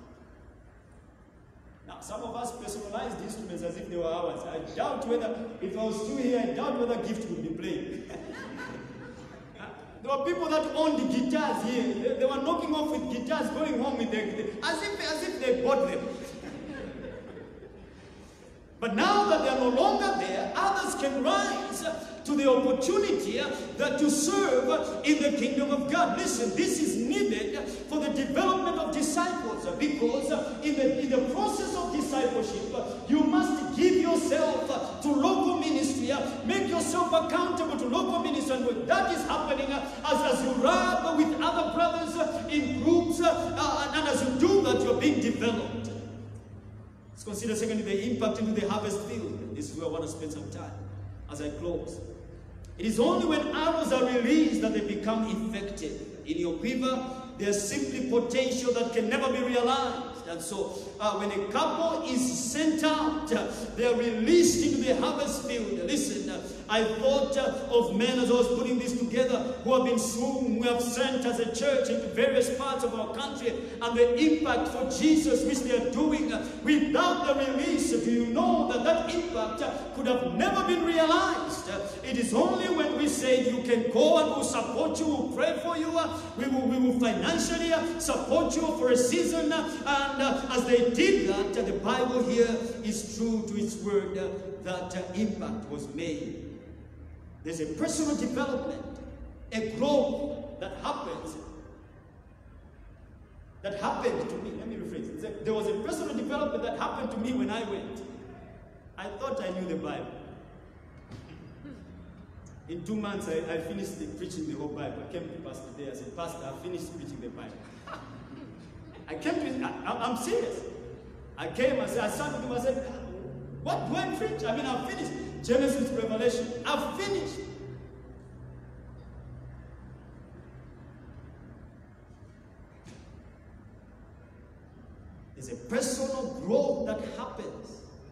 Now, some of us personalized instruments as if they were ours. I doubt whether, if I was still here, I doubt whether Gift would be playing. There were people that owned the guitars here. They, they were knocking off with guitars, going home with them, as if, as if they bought them. But now that they are no longer there, others can rise to the opportunity that to serve in the kingdom of God. Listen, this is needed for the development of disciples, because in the, in the process of discipleship, you must give yourself to local ministry, make yourself accountable to local ministry, and when that is happening, as, as you rub with other brothers in groups, uh, and as you do that, you're being developed. Let's consider secondly the impact into the harvest field. This is where I want to spend some time as I close. It is only when arrows are released that they become effective. In your quiver, there's simply potential that can never be realized. And so, uh, when a couple is sent out, uh, they are released into the harvest field. Listen, uh, I thought uh, of men as I was putting this together who have been whom we have sent as a church into various parts of our country, and the impact for Jesus which they are doing. Uh, without the release, do you know that that impact uh, could have never been realized? Uh, it is only when we say you can go and we'll support you, we'll pray for you, uh, we, will, we will financially uh, support you for a season, uh, and uh, as they did that, uh, the Bible here is true to its word, uh, that uh, impact was made. There's a personal development, a growth that happens, that happened to me. Let me rephrase it. There was a personal development that happened to me when I went. I thought I knew the Bible. In two months, I, I finished the, preaching the whole Bible. I came to Pastor there. I said, Pastor, I finished preaching the Bible. I came to him, I, I'm serious. I came, I said, I sat with him, I said, what do I preach? I mean, I've finished. Genesis to Revelation, I've finished. There's a personal growth that happens.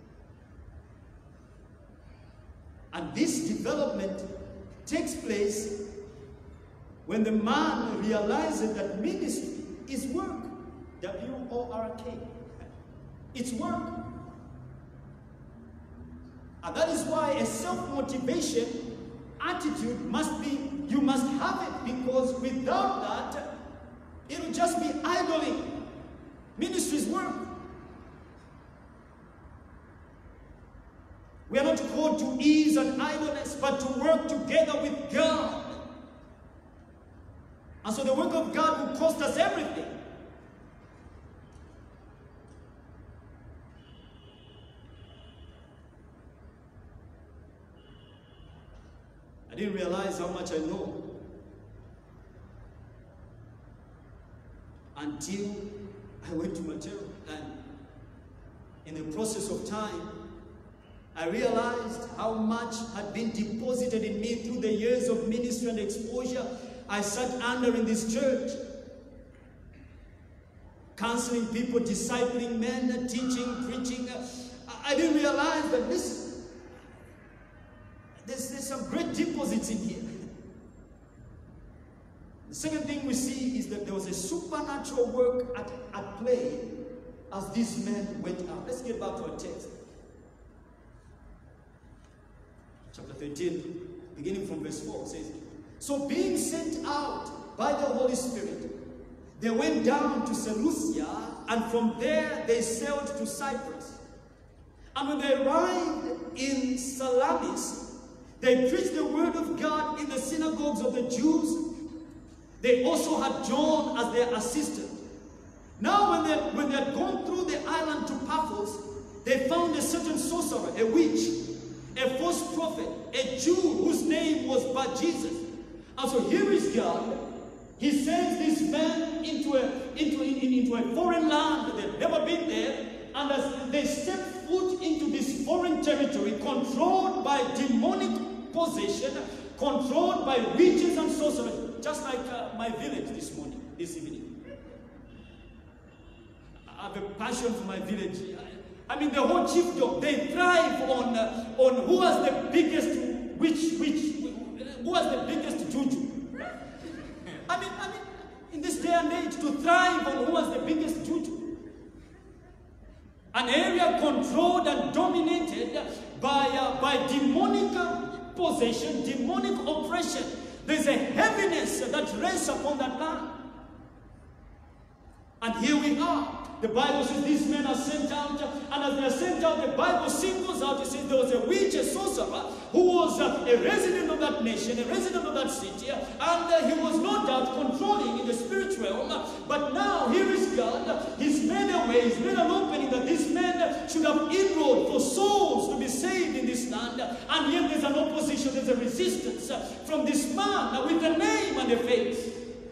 And this development takes place when the man realizes that ministry is work. W O R K. It's work. And that is why a self-motivation attitude must be, you must have it, because without that, it will just be idling. Ministry is work. We are not called to ease and idleness, but to work together with God. And so the work of God will cost us everything. I didn't realize how much I know until I went to Matero, and in the process of time, I realized how much had been deposited in me through the years of ministry and exposure I sat under in this church, counseling people, discipling men, teaching, preaching. I didn't realize that this There's, there's some great deposits in here. The second thing we see is that there was a supernatural work at, at play as these men went out. Let's get back to our text. Chapter thirteen, beginning from verse four, says, so being sent out by the Holy Spirit, they went down to Seleucia, and from there they sailed to Cyprus. And when they arrived in Salamis, they preached the word of God in the synagogues of the Jews. They also had John as their assistant. Now when they, when they had gone through the island to Paphos, they found a certain sorcerer, a witch, a false prophet, a Jew whose name was Bar-Jesus. And so here is God. He sends these men into a, into, in, into a foreign land. They've never been there. And as they step foot into this foreign territory, controlled by demonic possession, controlled by witches and sorcerers, just like uh, my village this morning, this evening. I have a passion for my village. I mean, the whole chiefdom, they thrive on uh, on who has the biggest witch, witch, who has the biggest juju. I mean, I mean, in this day and age, to thrive on who has the biggest juju. An area controlled and dominated by uh, by demonic uh, possession, demonic oppression. There's a heaviness that rests upon that land. And here we are. the Bible says these men are sent out, and as they are sent out, the Bible singles out, it says there was a witch, a sorcerer, who was uh, a resident of that nation, a resident of that city, and uh, he was no doubt controlling in the spirit realm. But now, here is God. He's made a way, he's made an opening that these men should have inroad for souls to be saved in this land, and yet there's an opposition, there's a resistance from this man with a name and a face.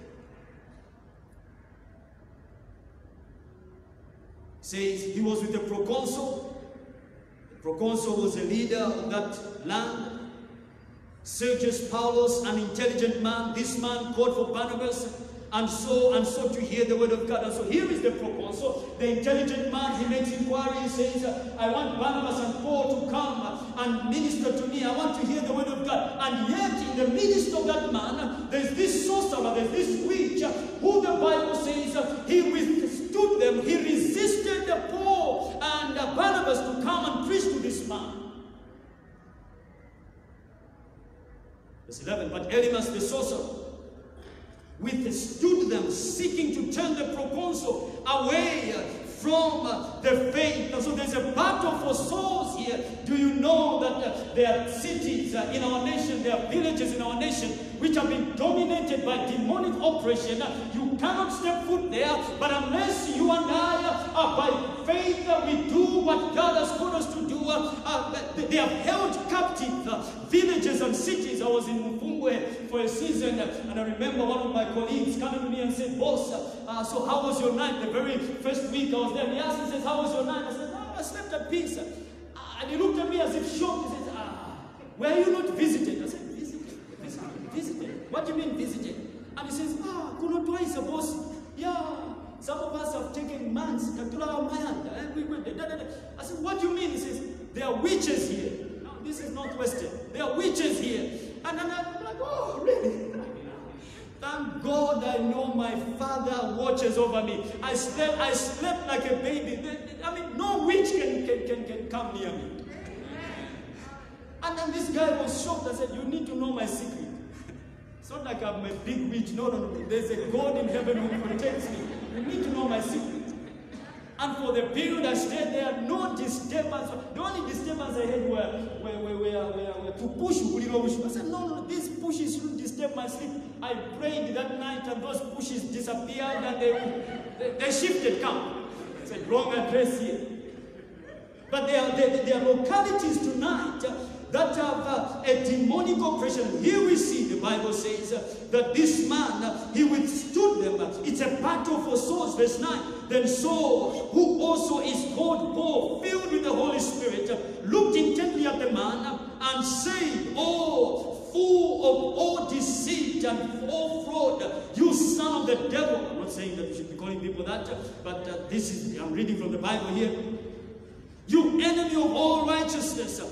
Says he was with the proconsul. The proconsul was a leader of that land. Sergius Paulus, an intelligent man. This man called for Barnabas and so and so to hear the word of God. And so here is the proconsul, the intelligent man. He makes inquiry. He says, I want Barnabas and Paul to come and minister to me. I want to hear the word of God. And yet in the midst of that man, there's this sorcerer, there's this witch, who the Bible says he withstood them. He resisted Paul and Barnabas to come and preach to this man. Verse eleven, but Elymas the sorcerer withstood them, seeking to turn the proconsul away from uh, the faith. And so there's a battle for souls here. Do you know that uh, there are cities uh, in our nation, there are villages in our nation which have been dominated by demonic oppression? Uh, you cannot step foot there, but unless you and I, uh, by faith, uh, we do what God has called us to do, uh, uh, they have held captive uh, villages and cities. I was in Mufungwe for a season, uh, and I remember one of my colleagues coming to me and said, boss, uh, so how was your night? The very first week I was there, and he asked me, says, how was your night? I said, oh, I slept at peace. Uh, and he looked at me as if shocked. He said, ah, were you not visited? I said, visited? Visited? Visited? What do you mean visited? And he says, ah, kuno twice, boss. Yeah, some of us have taken months. I said, what do you mean? He says, there are witches here. No, this is not Western. There are witches here. And then I'm like, oh, really? Thank God I know my Father watches over me. I slept, I slept like a baby. I mean, no witch can, can, can, can come near me. And then this guy was shocked. I said, you need to know my secret. It's not like I'm a big witch. No, no, no. There's a God in heaven who protects me. You need to know my secret. And for the period I stayed there, no disturbance. The only disturbance I had were, were, were, were, were, were to push. I said, no, no, these pushes shouldn't disturb my sleep. I prayed that night and those pushes disappeared and they, they, they shifted camp. I said, wrong address here. But there are, there, there are localities tonight uh, that have uh, a demonic oppression. Here we see, the Bible says, uh, that this man, uh, he withstood them. Uh, it's a battle for souls. Verse nine. Then Saul, who also is called Paul, filled with the Holy Spirit, uh, looked intently at the man uh, and said, oh, full of all deceit and all fraud, you son of the devil. I'm not saying that you should be calling people that, uh, but uh, this is, I'm reading from the Bible here. You enemy of all righteousness,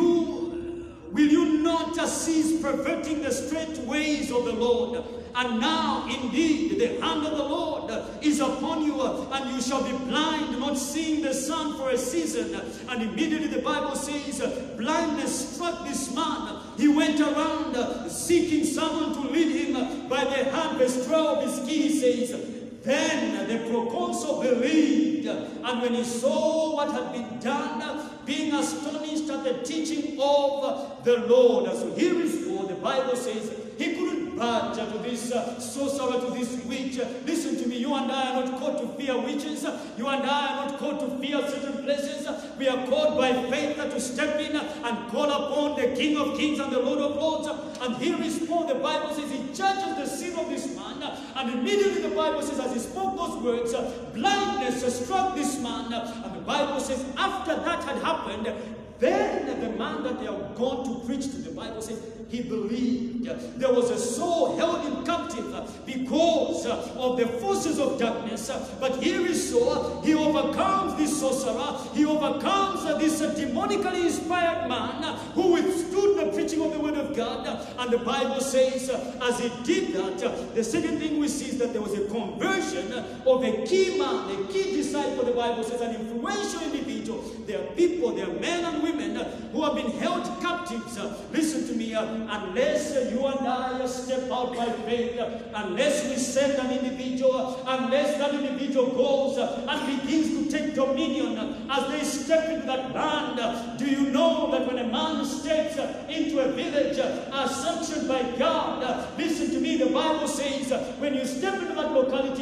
you, will you not cease perverting the straight ways of the Lord? And now, indeed, the hand of the Lord is upon you, and you shall be blind, not seeing the sun for a season. And immediately the Bible says, blindness struck this man. He went around seeking someone to lead him by the hand. Verse twelve is key, he says, then the proconsul believed, and when he saw what had been done, being astonished at the teaching of the Lord. And so here is Paul. The Bible says he couldn't budge to this uh, sorcerer, to this witch. Listen to me, you and I are not called to fear witches. You and I are not called to fear certain places. We are called by faith to step in and call upon the King of Kings and the Lord of Lords. And here is Paul. The Bible says he judges the sin of this man. And immediately the Bible says, as he spoke those words, blindness struck this man. And the Bible says after that had happened, then the man that they are going to preach to, the Bible says, he believed. There was a soul held in captive because of the forces of darkness. But here is so, he overcomes this sorcerer, he overcomes this demonically inspired man who withstood the preaching of the word of God. And the Bible says, as he did that, the second thing we see is that there was a conversion of a key man, a key disciple. The Bible says, an influential individual. There are people, there are men and women who have been held captives. Listen to me. unless you and I step out by faith, unless we send an individual, unless that individual goes and begins to take dominion as they step into that land. Do you know that when a man steps into a village as sanctioned by God, listen to me, the Bible says when you step into that locality,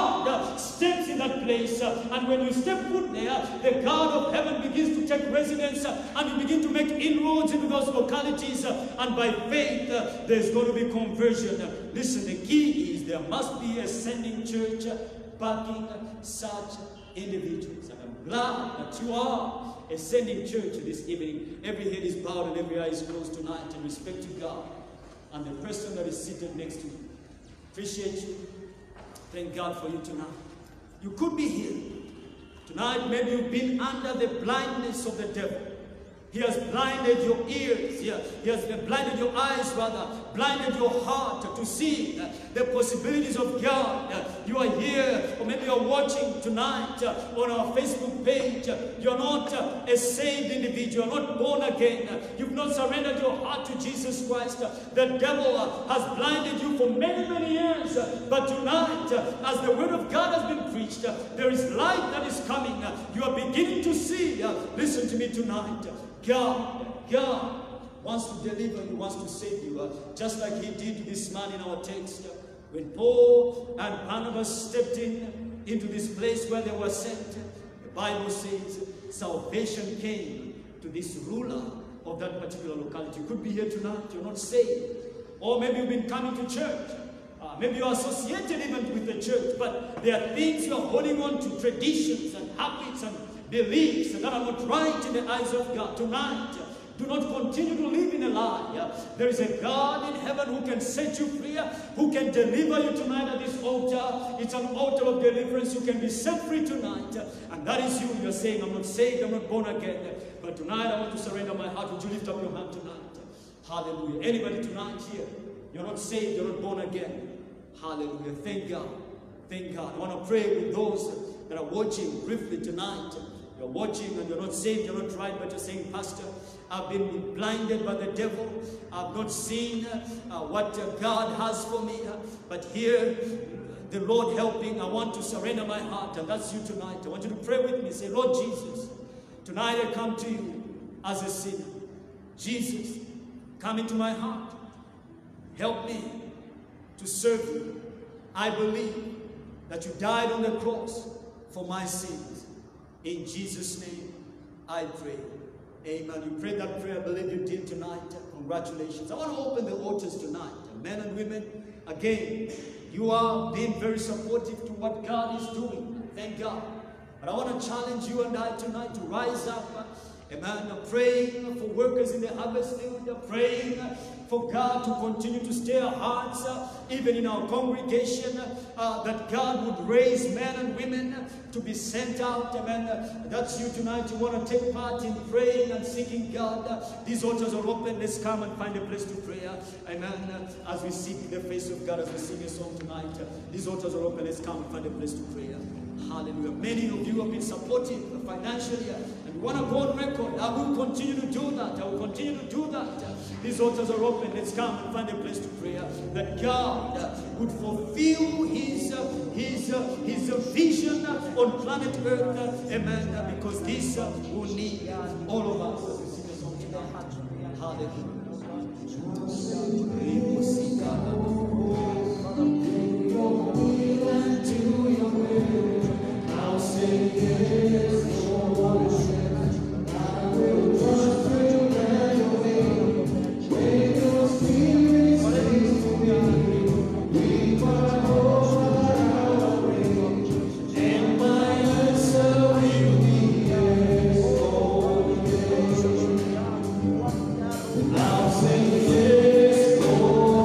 God steps in that place, and when you step foot there, the God of heaven begins to take residence, and you begin to make inroads into those localities, and by faith there's going to be conversion. Listen, the key is there must be a sending church backing such individuals, and I'm glad that you are a sending church this evening. Every head is bowed and every eye is closed tonight in respect to God and the person that is seated next to you. Appreciate you. Thank God for you tonight. You could be here tonight. Maybe you've been under the blindness of the devil. He has blinded your ears. He has, he has blinded your eyes, rather, blinded your heart to see the possibilities of God. You are here, or maybe you're watching tonight on our Facebook page. You're not a saved individual. You're not born again. You've not surrendered your heart to Jesus Christ. The devil has blinded you for many, many years. But tonight, as the word of God has been preached, there is light that is coming. You are beginning to see. Listen to me tonight. God, God wants to deliver you, wants to save you, uh, just like he did this man in our text. Uh, when Paul and Barnabas stepped in into this place where they were sent, the Bible says salvation came to this ruler of that particular locality. You could be here tonight, you're not saved. Or maybe you've been coming to church. Uh, maybe you're associated even with the church, but there are things you're holding on to, traditions and habits and beliefs that are not right in the eyes of God. Tonight, do not continue to live in a lie. There is a God in heaven who can set you free, who can deliver you tonight at this altar. It's an altar of deliverance. You can be set free tonight. And that is you. You're saying, I'm not saved, I'm not born again. But tonight I want to surrender my heart. Would you lift up your hand tonight? Hallelujah. Anybody tonight here, you're not saved, you're not born again. Hallelujah. Thank God. Thank God. I want to pray with those that are watching briefly tonight. You're watching and you're not saved, you're not right, but you're saying, Pastor, I've been blinded by the devil. I've not seen uh, what uh, God has for me. Uh, but here, the Lord helping, I want to surrender my heart. And that's you tonight. I want you to pray with me. Say, Lord Jesus, tonight I come to you as a sinner. Jesus, come into my heart. Help me to serve you. I believe that you died on the cross for my sins. In Jesus' name, I pray. Amen. You prayed that prayer. I believe you did tonight. Congratulations. I want to open the altars tonight. Men and women, again, you are being very supportive to what God is doing. Thank God. But I want to challenge you and I tonight to rise up. Amen. Praying for workers in the harvest field. Praying for God to continue to stir our hearts, uh, even in our congregation, uh, that God would raise men and women to be sent out. Amen. Uh, that's you tonight. You want to take part in praying and seeking God. Uh, these altars are open. Let's come and find a place to pray. Amen. Uh, as we seek the face of God, as we sing a song tonight, uh, these altars are open. Let's come and find a place to pray. Hallelujah. Many of you have been supportive financially, and you want to go on record. I will continue to do that. I will continue to do that. These altars are open. Let's come and find a place to pray. That God would fulfill His His His vision on planet Earth. Amen. Because this will need all of us. Hallelujah. I'll say yes, Lord. I will trust you and obey. When your spirit speaks to me, we cry over our way, and my answer will be yes, Lord, yes. I'll say yes, Lord.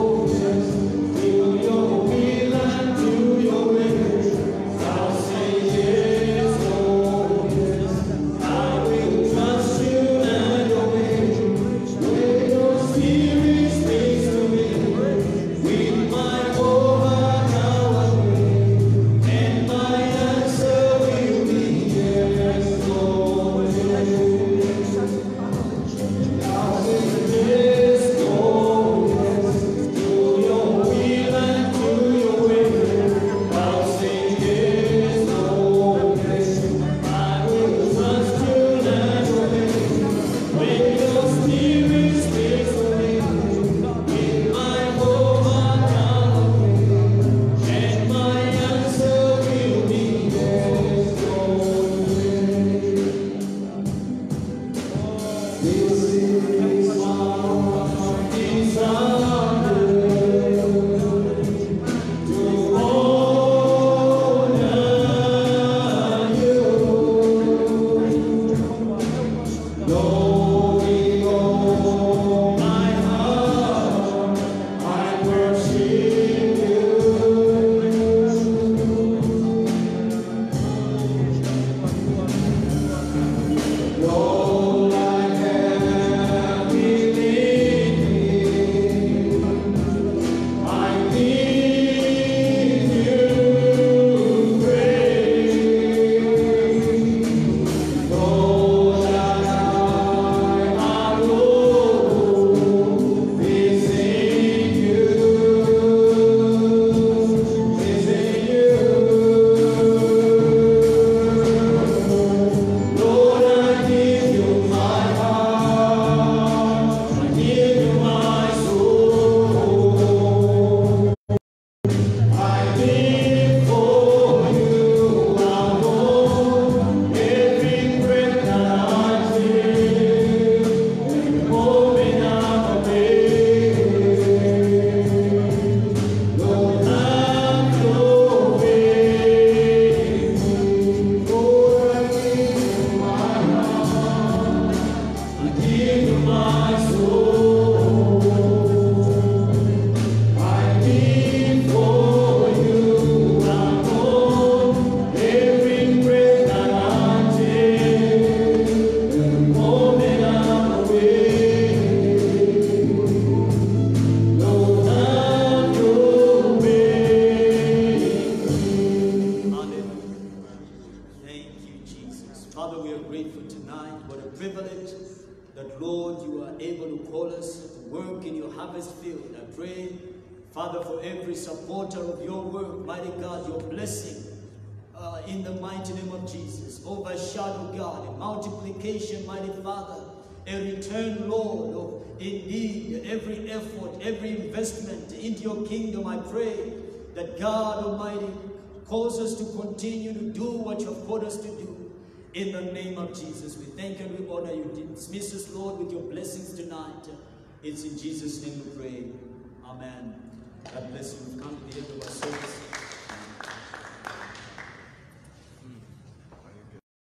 Father, we are grateful tonight. What a privilege that, Lord, you are able to call us to work in your harvest field. I pray, Father, for every supporter of your work, mighty God, your blessing uh, in the mighty name of Jesus. Overshadow, God, a multiplication, mighty Father, a return, Lord, of indeed every effort, every investment into your kingdom. I pray that God Almighty cause us to continue to do what you have called us to do. In the name of Jesus, we thank and we honor you. Dismiss us, Lord, with your blessings tonight. It's in Jesus' name we pray. Amen. God bless you. We've come to the end of our service.